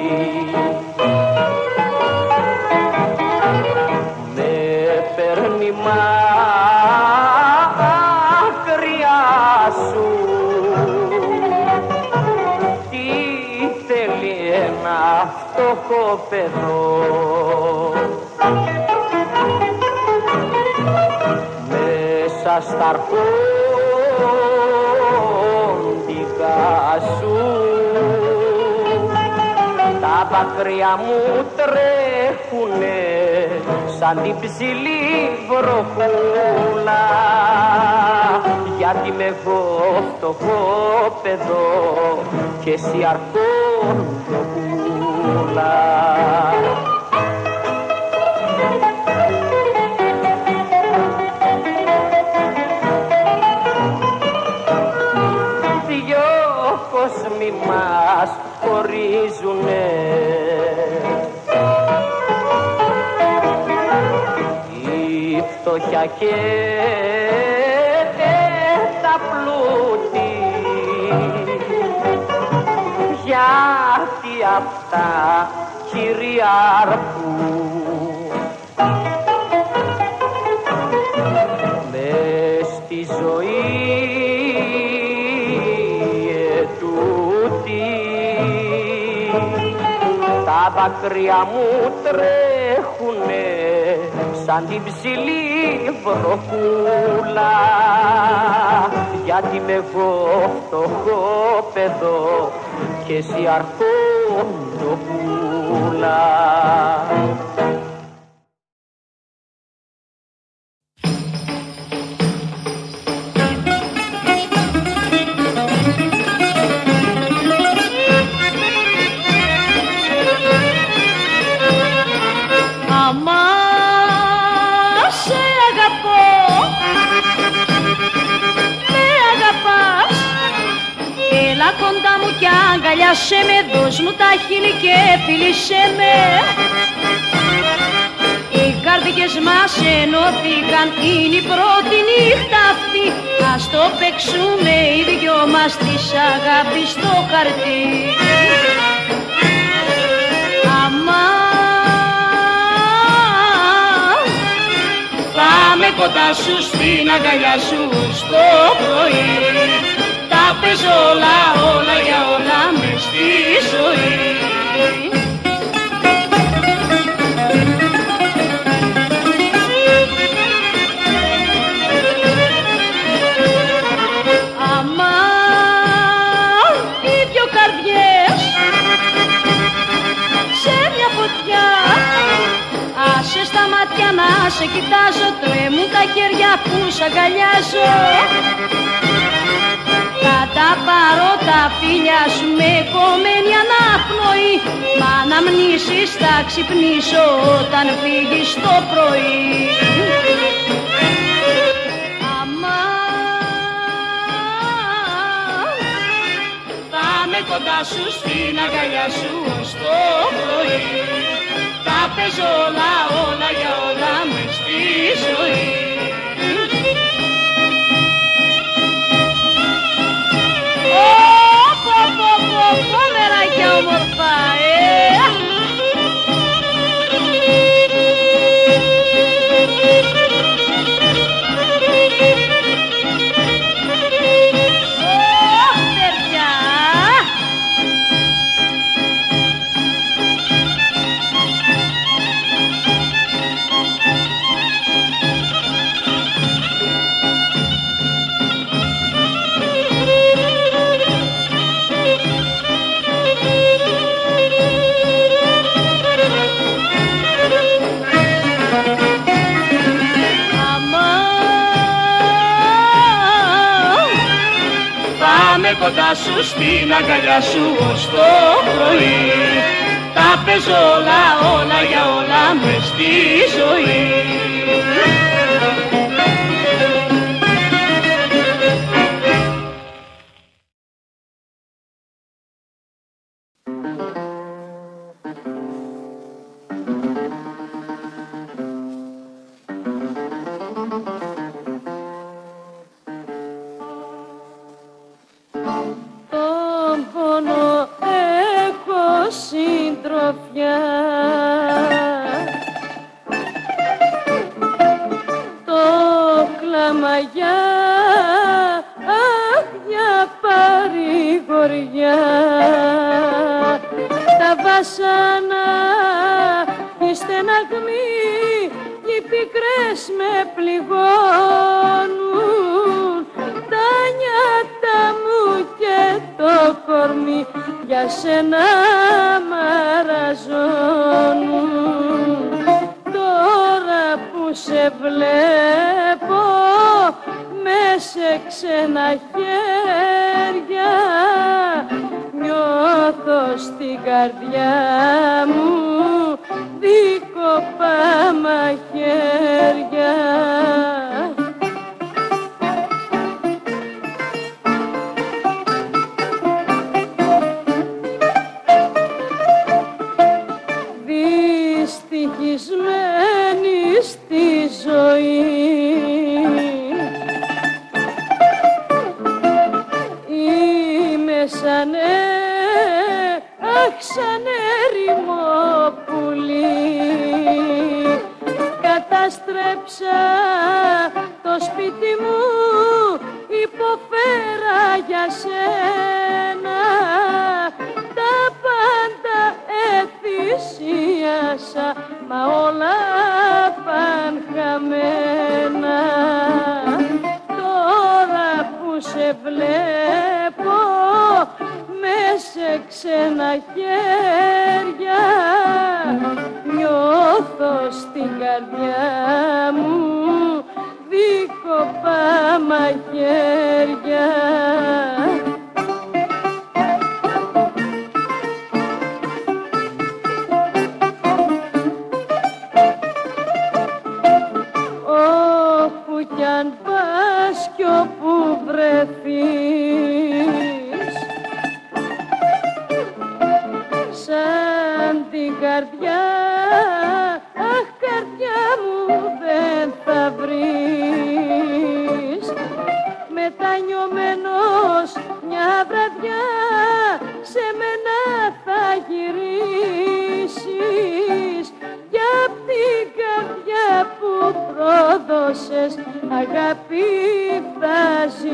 με παίρνει μακριά σου, τι θέλει ένα φτωχό παιδό μέσα στα σου, τα δάκρυα μου τρέχουνε σαν την ψηλή βροχούλα, γιατί είμαι εγώ φτωχό παιδό και εσύ αρχόντοπούλα. Κόσμοι μας χωρίζουνε, η φτώχεια και τα πλούτη, γιατί αυτά κυριαρχούν μες στη ζωή. Τα δάκρυα μου τρέχουνε σαν την ψηλή βροχούλα, γιατί είμαι εγώ φτωχό παιδό και εσύ αρχόντοπούλα. αγκαλιάσέ με, δώσ' μου τα χείλη και φίλησέ με. Οι καρδιές μας ενώθηκαν, είναι η πρώτη νύχτα αυτή. Ας το παίξουμε οι δυο μας της αγάπης στο χαρτί. Πάμε κοντά σου στην αγκαλιά σου στο πρωί. Τα παίζω όλα, όλα για όλα μες στη ζωή. Αμάν, οι δυο καρδιές σε μια φωτιά. Άσε στα μάτια να σε κοιτάζω, τρέμουν τα χέρια που σ' αγκαλιάζω. Θα τα πάρω τα φίλια σου με κομμένη αναπνοή. Μα αναμνήσεις θα ξυπνήσω όταν φύγεις το πρωί. Αμάν, Πάμε κοντά σου στην αγκαλιά σου στο πρωί. Τα παίζω όλα, όλα για όλα μες στη ζωή. Πω μεράκια όμορφα, παιδιά. Πάμε κοντά σου στην αγκαλιά σου στο πρωί. Τα παίζω όλα, όλα για όλα μες στη ζωή.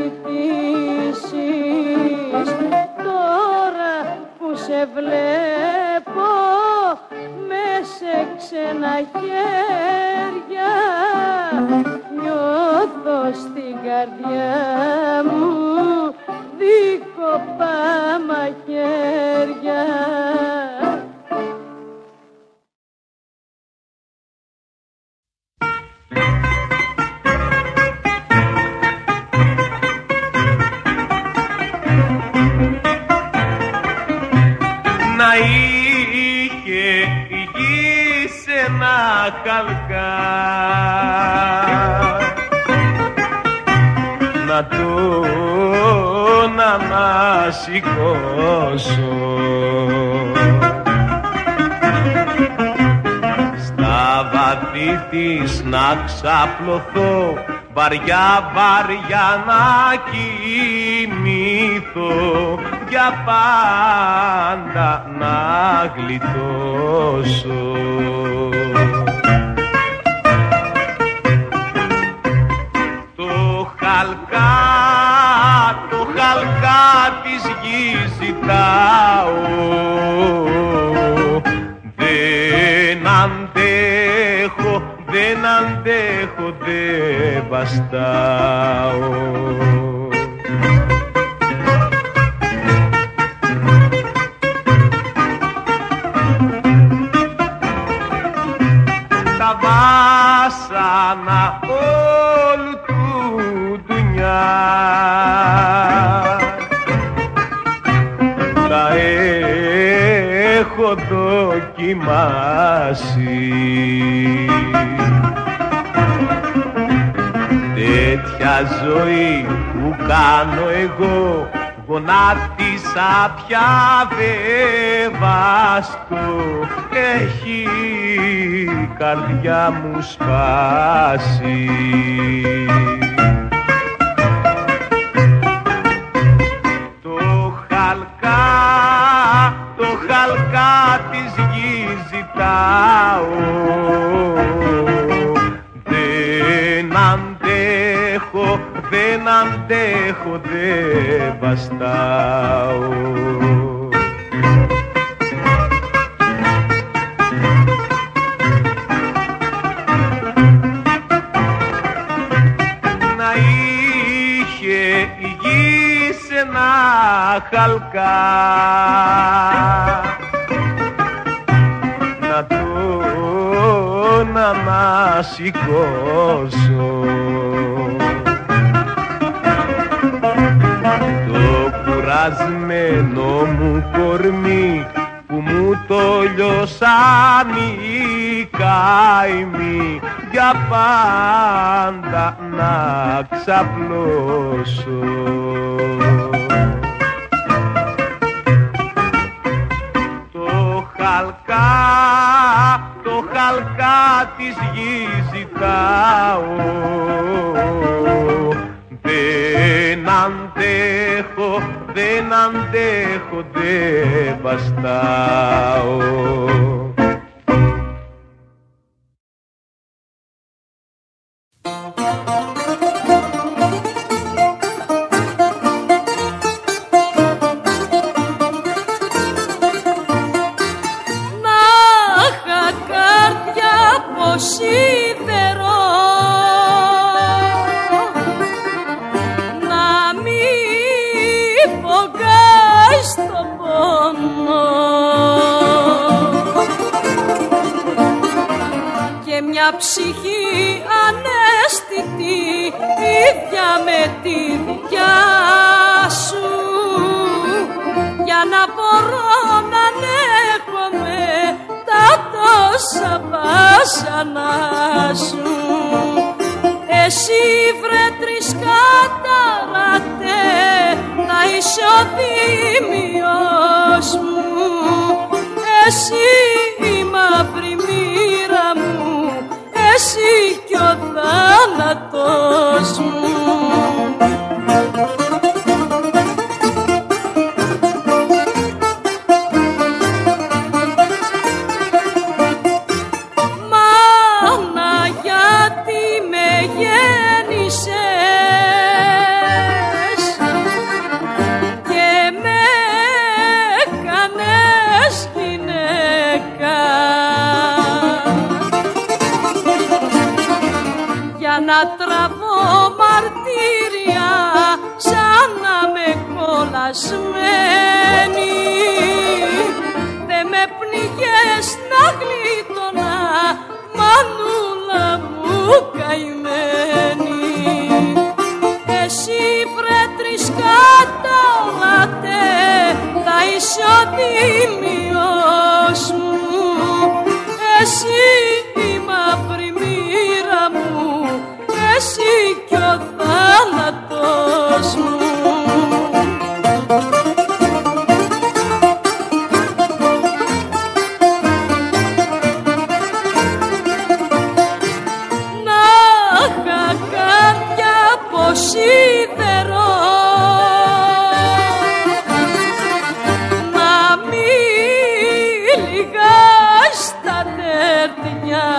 ζητήσεις. Τώρα που σε βλέπω με σε ξένα χέρια, νιώθω στην καρδιά μου δίκοπα μαχαίρια. Να είχε η γη σε ένα χαλκά, να τον ανασηκώσω, στα βαθύ της να ξαπλωθώ, βαριά βαριά να κοιμηθώ, για πάντα να γλιτώσω. Το χαλκά της γης ζητάω, δεν αντέχω, δεν βαστάω. Τα βάσανα όλου του ντουνιά τα έχω δοκιμάσει, τέτοια ζωή που κάνω εγώ γονάτισα πια δεν βάσκω, έχει η καρδιά μου σπάσει. Το χαλκά της γης ζητάω, δεν αντέχω, δεν βαστάω. Να είχε η γη σε ένα χαλκά, να τον ανασηκώσω, κουρασμένο μου κορμί που μου το λιώσαν οι καημοί, για πάντα να ξαπλώσω. Το χαλκά της γης ζητάω, δεν αντέχω, δεν βαστάω. Να είχα καρδιά από σίδερο, στο πόνο, και μια ψυχή ανέστητη ίδια με τη δικιά σου, για να μπορώ να ανέχομαι τα τόσα βάσανα σου. Εσύ βρε τρισκάταρατε, να είσαι ο δίμιος μου, εσύ η μαύρη μοίρα μου, εσύ κι ο θάνατος μου. Μάνα, γιατί με γέννησες, κουρασμένη, δε με πνιγες να γλίτωνα, μανούλα μου καημένη. Εσύ βρε τρισκάταλατε, θα είσαι ο τίμιος μου. Εσύ η μαύρη μοίρα μου, εσύ κι ο θάνατος μου. Να είχα καρδιά από σίδερο, να μην λιγάς τα τερτιά,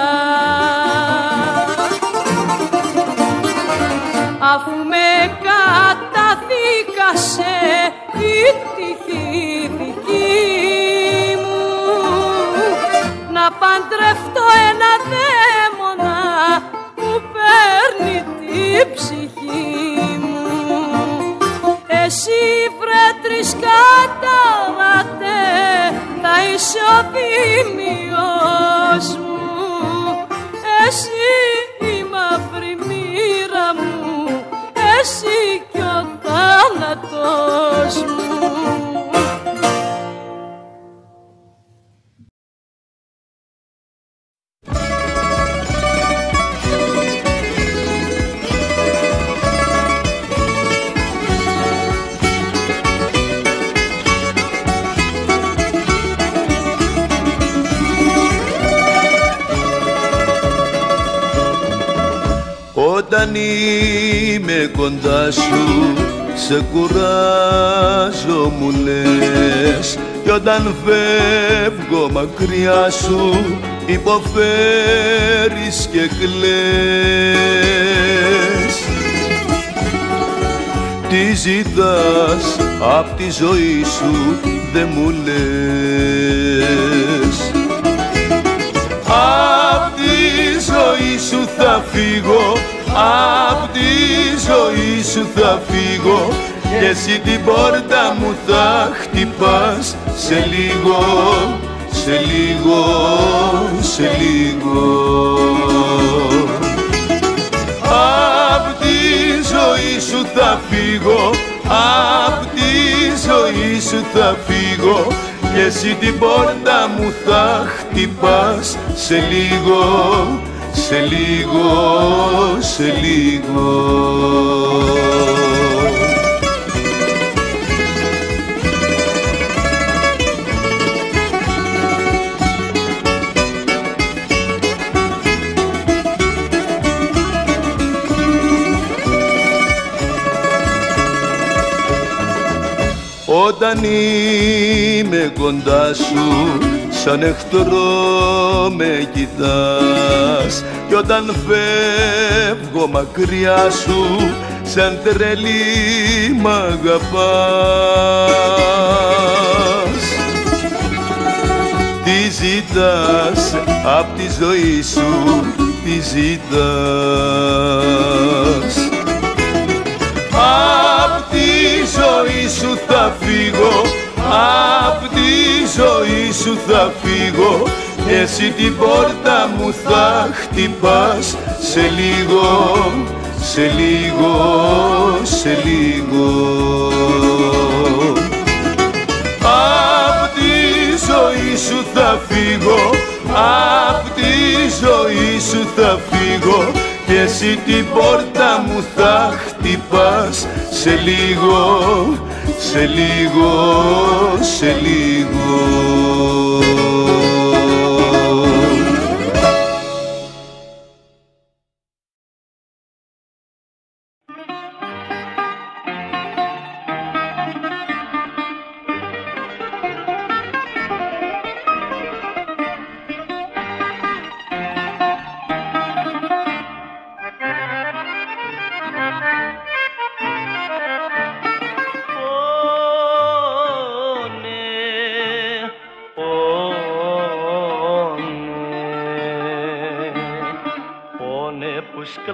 αφού με καταδίκασε η τύχη δική μου, να παντρευτώ ένα δαίμονα που παίρνει την ψυχή μου. Εσύ βρε τρισκάταλατε, θα είσαι ο τίμιος μου. Εσύ η μαύρη μοίρα μου, εσύ κι ο θάνατος μου. Όταν είμαι κοντά σου, σε κουράζω μου λες, κι όταν φεύγω μακριά σου, υποφέρεις και κλαις. Τι ζητάς απ' τη ζωή σου, δε μου λες. Απ' τη ζωή σου θα φύγω, απ' τη ζωή σου θα φύγω, και εσύ την πόρτα μου θα χτυπάς σε λίγο, σε λίγο, σε λίγο. Απ' τη ζωή σου θα φύγω, απ' τη ζωή σου θα φύγω, και εσύ την πόρτα μου θα χτυπάς σε λίγο, σε λίγο, σε λίγο. Όταν είμαι κοντά σου, σαν εχθρό με κοιτάς, κι όταν φεύγω μακριά σου, σαν τρελή μ' αγαπάς. Τι ζητάς απ' τη ζωή σου, τι ζητάς. Απ' τη ζωή σου θα φύγω, απ' τη ζωή σου θα φύγω, και εσύ την πόρτα μου θα χτυπάς σε λίγο, σε λίγο, σε λίγο. Απ' τη ζωή σου θα φύγω, απ' τη ζωή σου θα φύγω, και εσύ την πόρτα μου θα χτυπάς σε λίγο, σε λίγο, σε λίγο.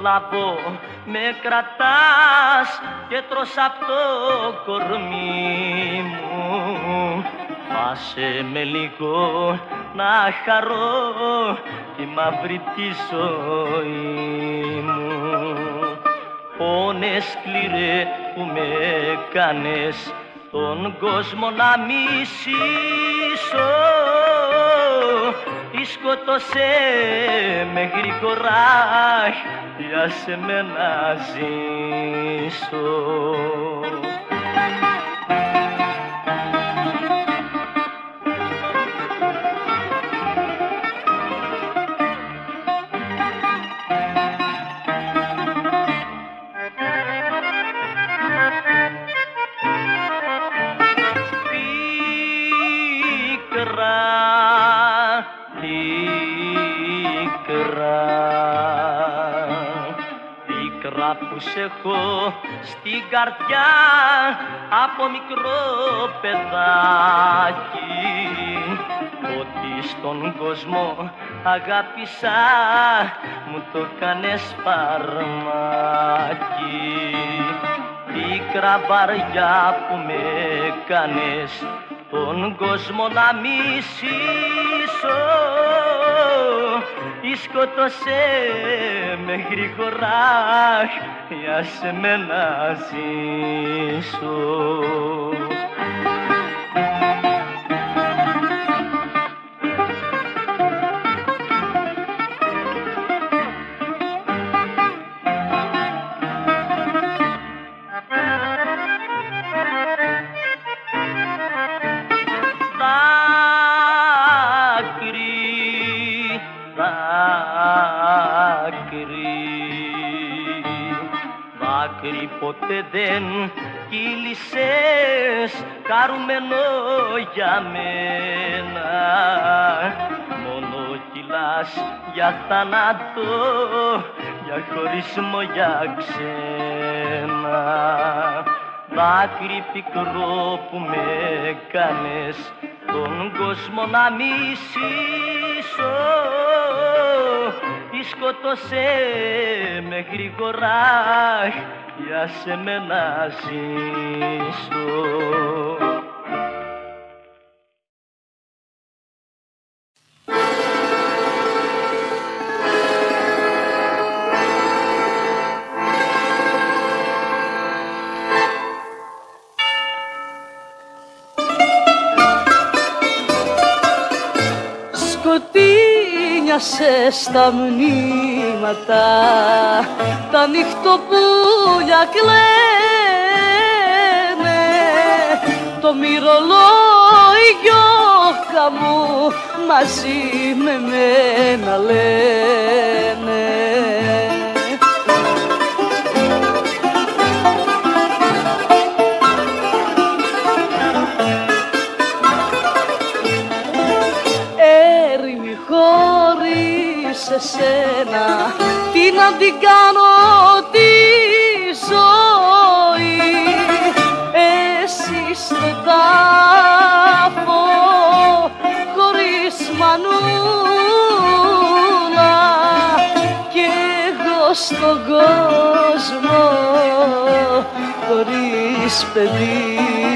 προλάβω, με κρατάς και τρως απ' το κορμί μου. Άσε με λίγο να χαρώ τη μαύρη τη ζωή μου. Πόνε σκληρέ που με κάνες τον κόσμο να μισήσω, ή σκότωσέ με γρήγορα, άσε με να ζήσω. Πίκρα που σ' έχω στην καρδιά από μικρό παιδάκι, ότι στον κόσμο αγάπησα μου το κάνες φαρμάκι. Πίκρα βαριά που με κάνες τον κόσμο να μισήσω, ή σκότωσέ με γρήγορα, άσε με να ζήσω. Δάκρυ ποτέ δεν κύλησες χαρούμενο για μένα, μόνο κυλάς για θάνατο, για χωρισμό, για ξένα. Δάκρυ πικρό που με κάνες τον κόσμο να μισήσω, ή σκότωσέ με γρήγορα, άσε με να ζήσω. Σκοτίνιασε στα μνήματα τα νυχτοπούλια κλαίνε, το μυρολόγιο χαμού μαζί με μένα λένε. Σε σένα τι να την κάνω τη ζωή, εσύ στον τάφο χωρίς μανούλα και εγώ στον κόσμο χωρίς παιδί.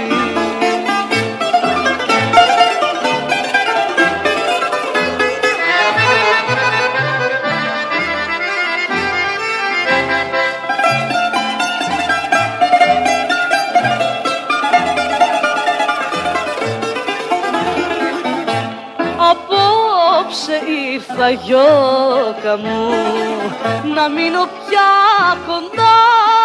Ήρθα γιώκα μου να μείνω πια κοντά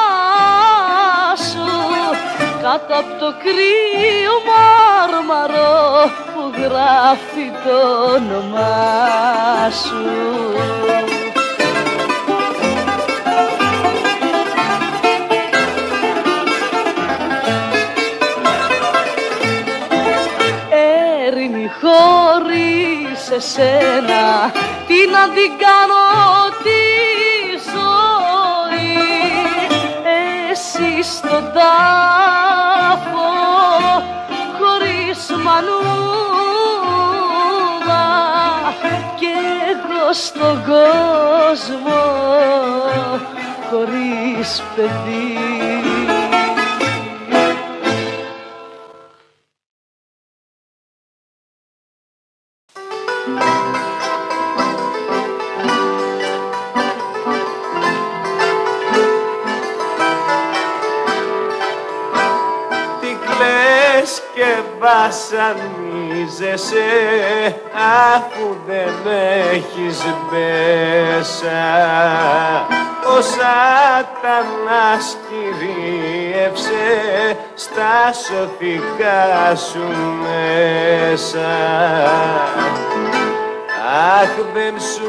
σου, κάτω απ' το κρύο μάρμαρο που γράφει το όνομά σου. Έρημη χωρίς εσένα τι να την κάνω τη ζωή, εσύ στον τάφο χωρίς μανούλα και εγώ στον κόσμο χωρίς παιδί. Τι κλαις και βασανίζεσαι αφού δεν έχεις μέσα. Ο Σάτανας κυρίευσε στα σωθικά σου μέσα. Αχ, δεν σου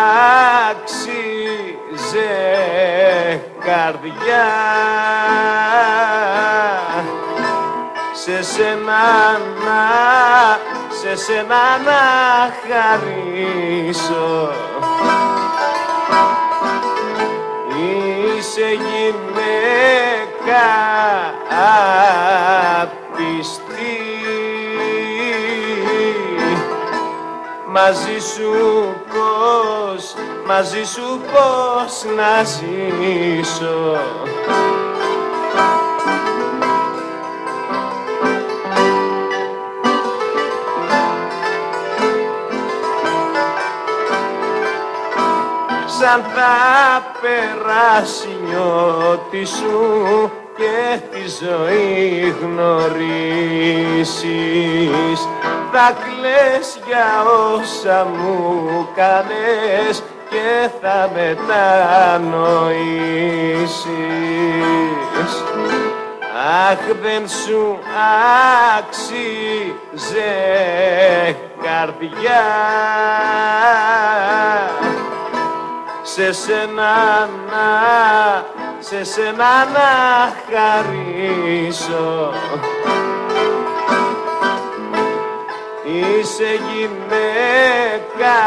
άξιζε καρδιά σε σένα να χαρίσω. Είσαι γυναίκα απιστή, μαζί σου πώς να ζήσω. Σαν θα περάσει νιώτη σου και τη ζωή γνωρίσεις, θα κλαις για όσα μου κάνες και θα μετανοήσεις. Αχ, δεν σου άξιζε καρδιά σε σένα να χαρίσω. Είσαι γυναίκα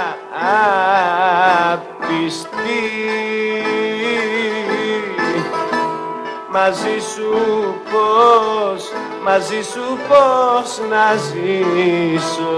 απιστή, μαζί σου πώς να ζήσω.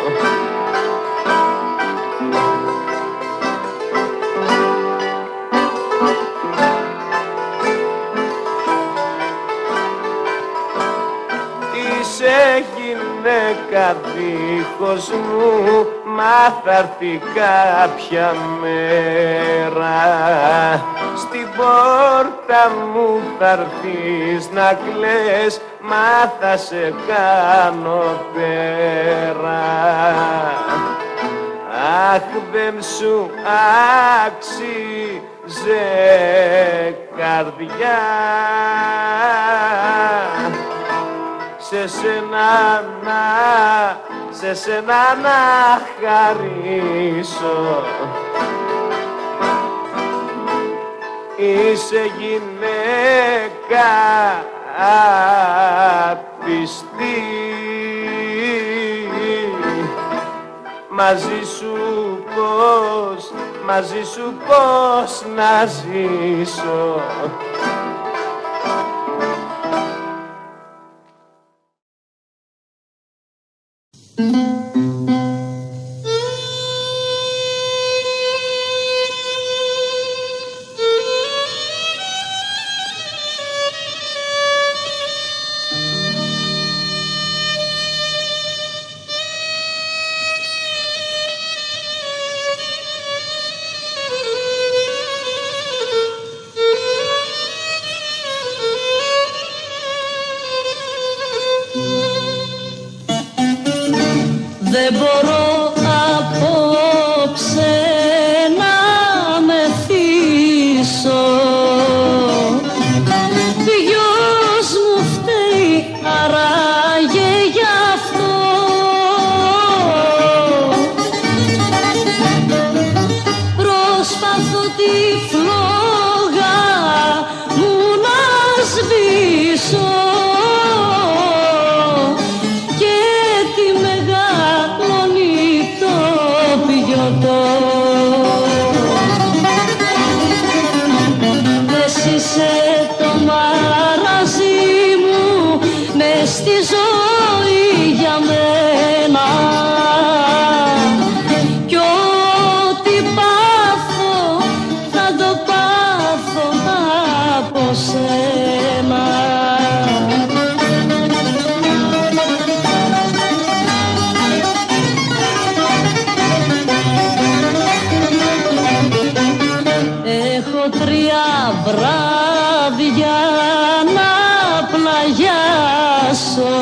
Είσαι γυναίκα δίχως μου, μα θα έρθει κάποια μέρα. Στην πόρτα μου θα έρθεις να κλαις, μα θα σε κάνω πέρα. Αχ, δεν σου άξιζε καρδιά σε σένα να χαρίσω. Είσαι γυναίκα απιστή, μαζί σου πώς να ζήσω. Δεν μπορώ απόψε να μεθύσω. Ποιος μου φταίει άραγε γι' αυτό? Προσπαθώ τη φλόγα μου να σβήσω στη ζωή για μένα κι αγκαλιάσω,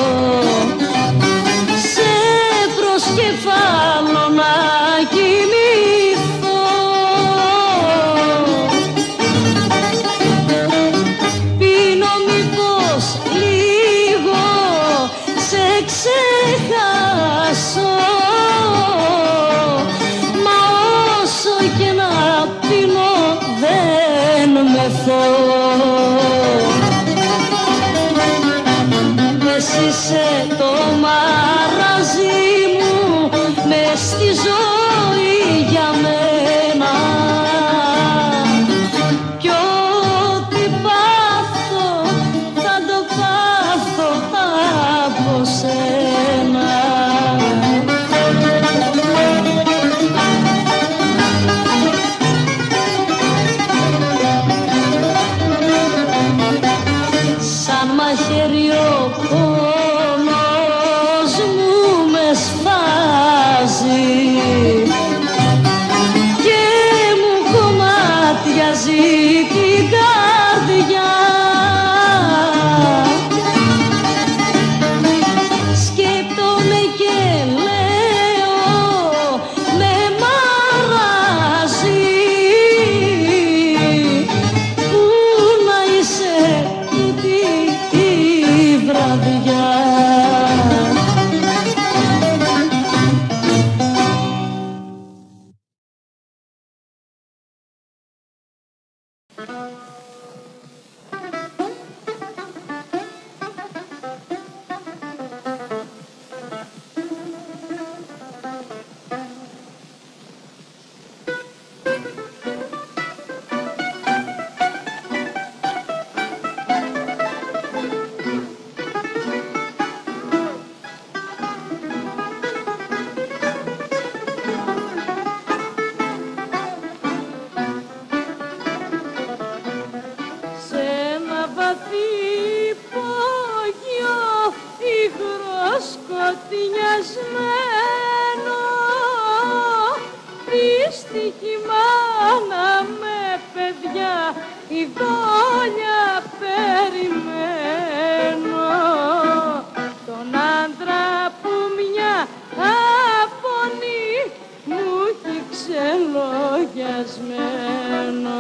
σε προσκεφάλω να κοιμηθώ. Πίνω μήπως λίγο σε ξεχάσω, μα όσο και να πίνω δεν μεθώ. Εσύ είσαι το μαραζί μου μες στη ζωή για μένα, κι ό,τι πάθω θα το πάθω από σένα. Σαν μαχαίρι ο πόνος μου με σφάζει και μου κομμάτιαζει την καρδιά. Σκέπτομαι και λέω με μαράζει, πού να είσαι τούτη τη βραδιά. Σε ένα βαθύ υπόγειο υγρό σκοτεινιασμένο, δυστυχή μάνα με παιδιά ειδόλια περιμένω, τον άντρα που μια αφωνή μου έχει ξελογιασμένο.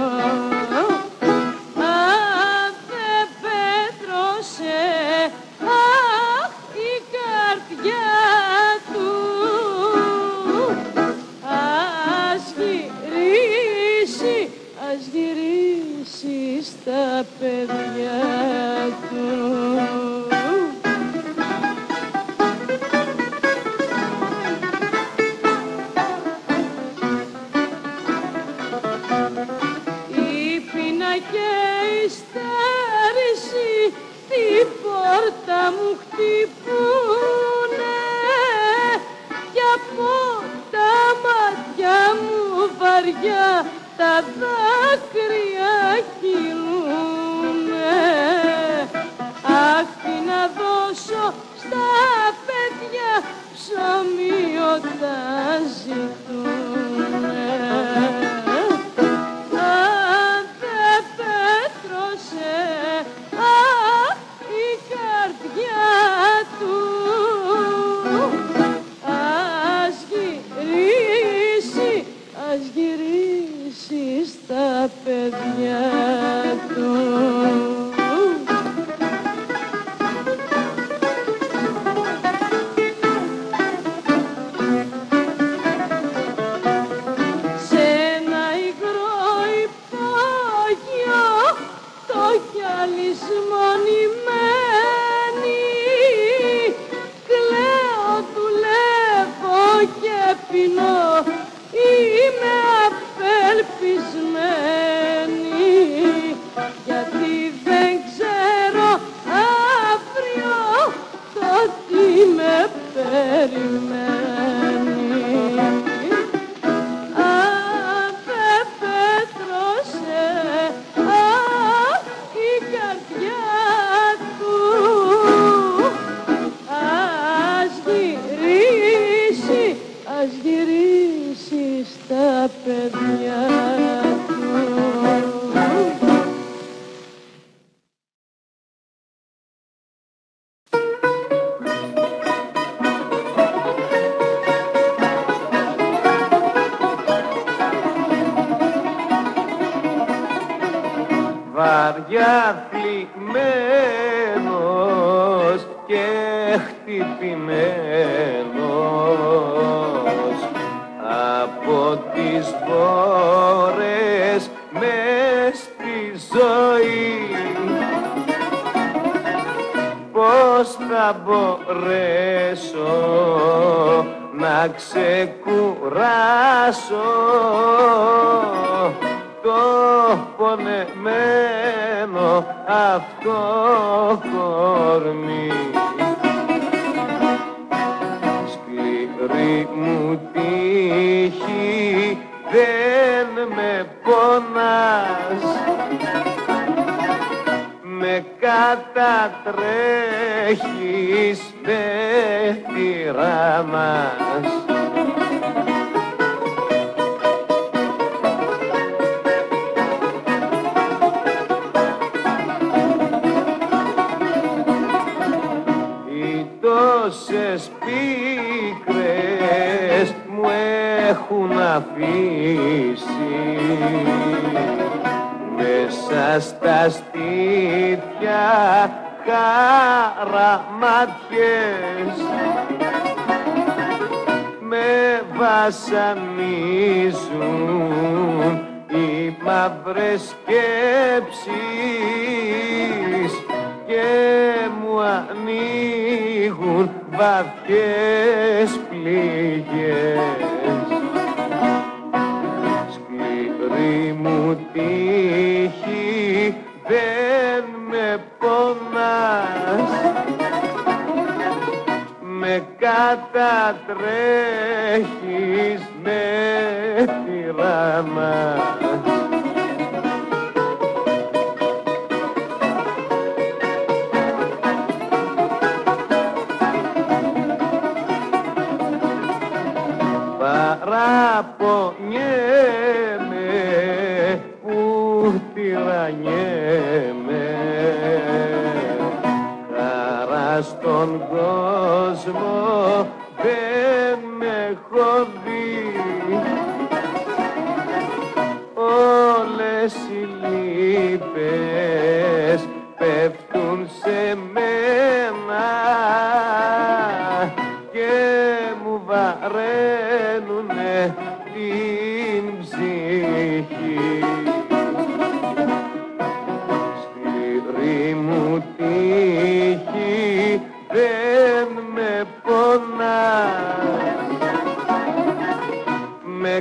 Αν δεν πέτρωσε η καρδιά του, ας γυρίσει στα παιδιά του. Η πείνα και η στέρηση την πόρτα μου χτυπούνε, κι από τα μάτια μου βαριά τα δάκρυα κυλούνε. Αχ, τι να δώσω στα παιδιά ψωμί όταν ζητούνε. Αν δεν πέτρωσε η καρδιά του, ας γυρίσει στα παιδιά του. Σε ένα υγρό υπόγειο το γυάλι σμονημένη, κλαίω, δουλεύω και πεινώ, είμαι απελπισμένη, γιατί δεν ξέρω αύριο το τι με περιμένει. Αν δεν πέτρωσε η καρδιά του, βαριά θλιμμένος και χτυπημένος από τις βόρες μες στη ζωή. Πώς θα μπορέσω να ξεκουράσω το πονεμένο αυτό κορμί. Σκληρή μου τύχη δεν με πονάς, με κατατρέχεις με τη ράμας. Οι τόσες πίκρες μου έχουν αφήσει μέσα στα στήθια χαραματιές, με βασανίζουν οι μαύρες σκέψεις και μου ανοίγουν βαθιές πληγές. Σκληρή μου τύχη δεν με πονάς, με κατατρέχεις με τη ράμα. Παραπονιέμαι που τυραννιέμαι, χαρά στον κόσμο δεν με έχω δει. Όλες οι λύπες πέφτουν σε μένα και μου βαραίνουνε την ψυχή. Σκληρή μου τύχη δεν με πονάς, με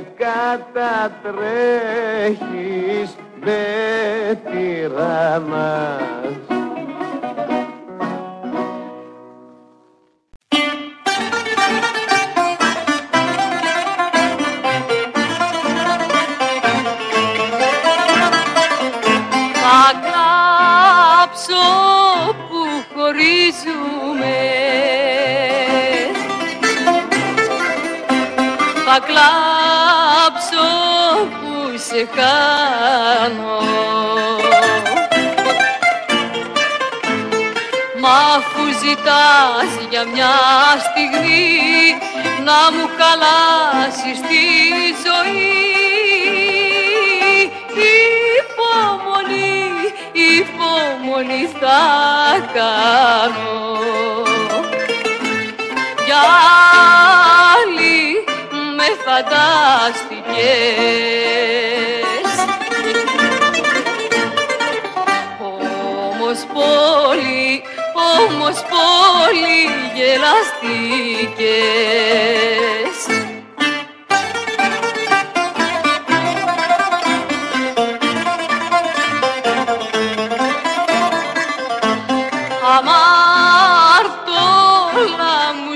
κατατρέχεις με τη ράμας. Θα κλάψω που σε χάνω, μα αφού ζητάς για μια στιγμή να μου χαλάσεις τη ζωή, υπομονή, υπομονή θα κάνω. Για άλλη με φαντάστηκες, όμως πολύ γελαστικές. Αμάρτωλα μου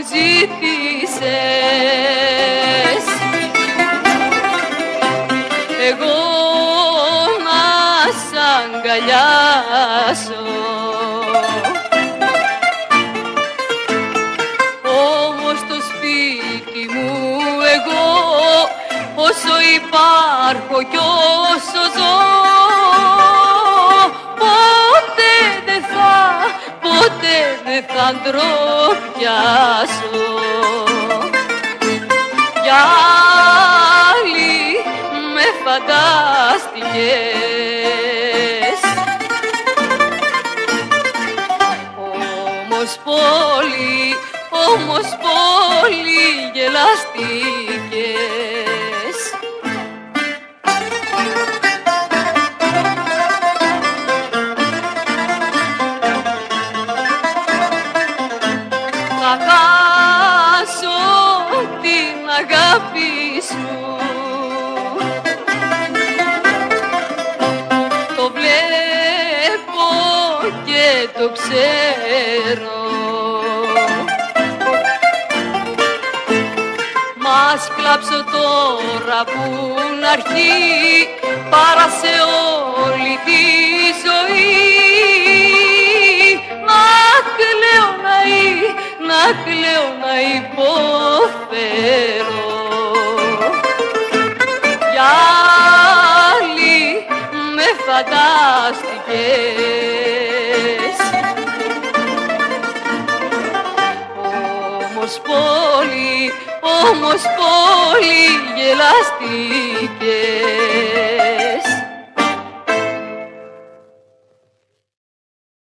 ζήτησες εγώ να σ' αγκαλιάσω, όμως στο σπίτι μου εγώ όσο υπάρχω κι όσο ζω ποτέ δεν θα ντροπιάσω. Για άλλη με φαντάστηκες, όμως πολύ γελαστικές. Θα χάσω την αγάπη σου, το βλέπω και το ξέρω. Μας κλάψω τώρα που να'ρχεί παρά σε όλη τη ζωή. Να κλαίω να υποφέρω. Για άλλη με φαντάστηκες, όμως πολύ γελαστικές.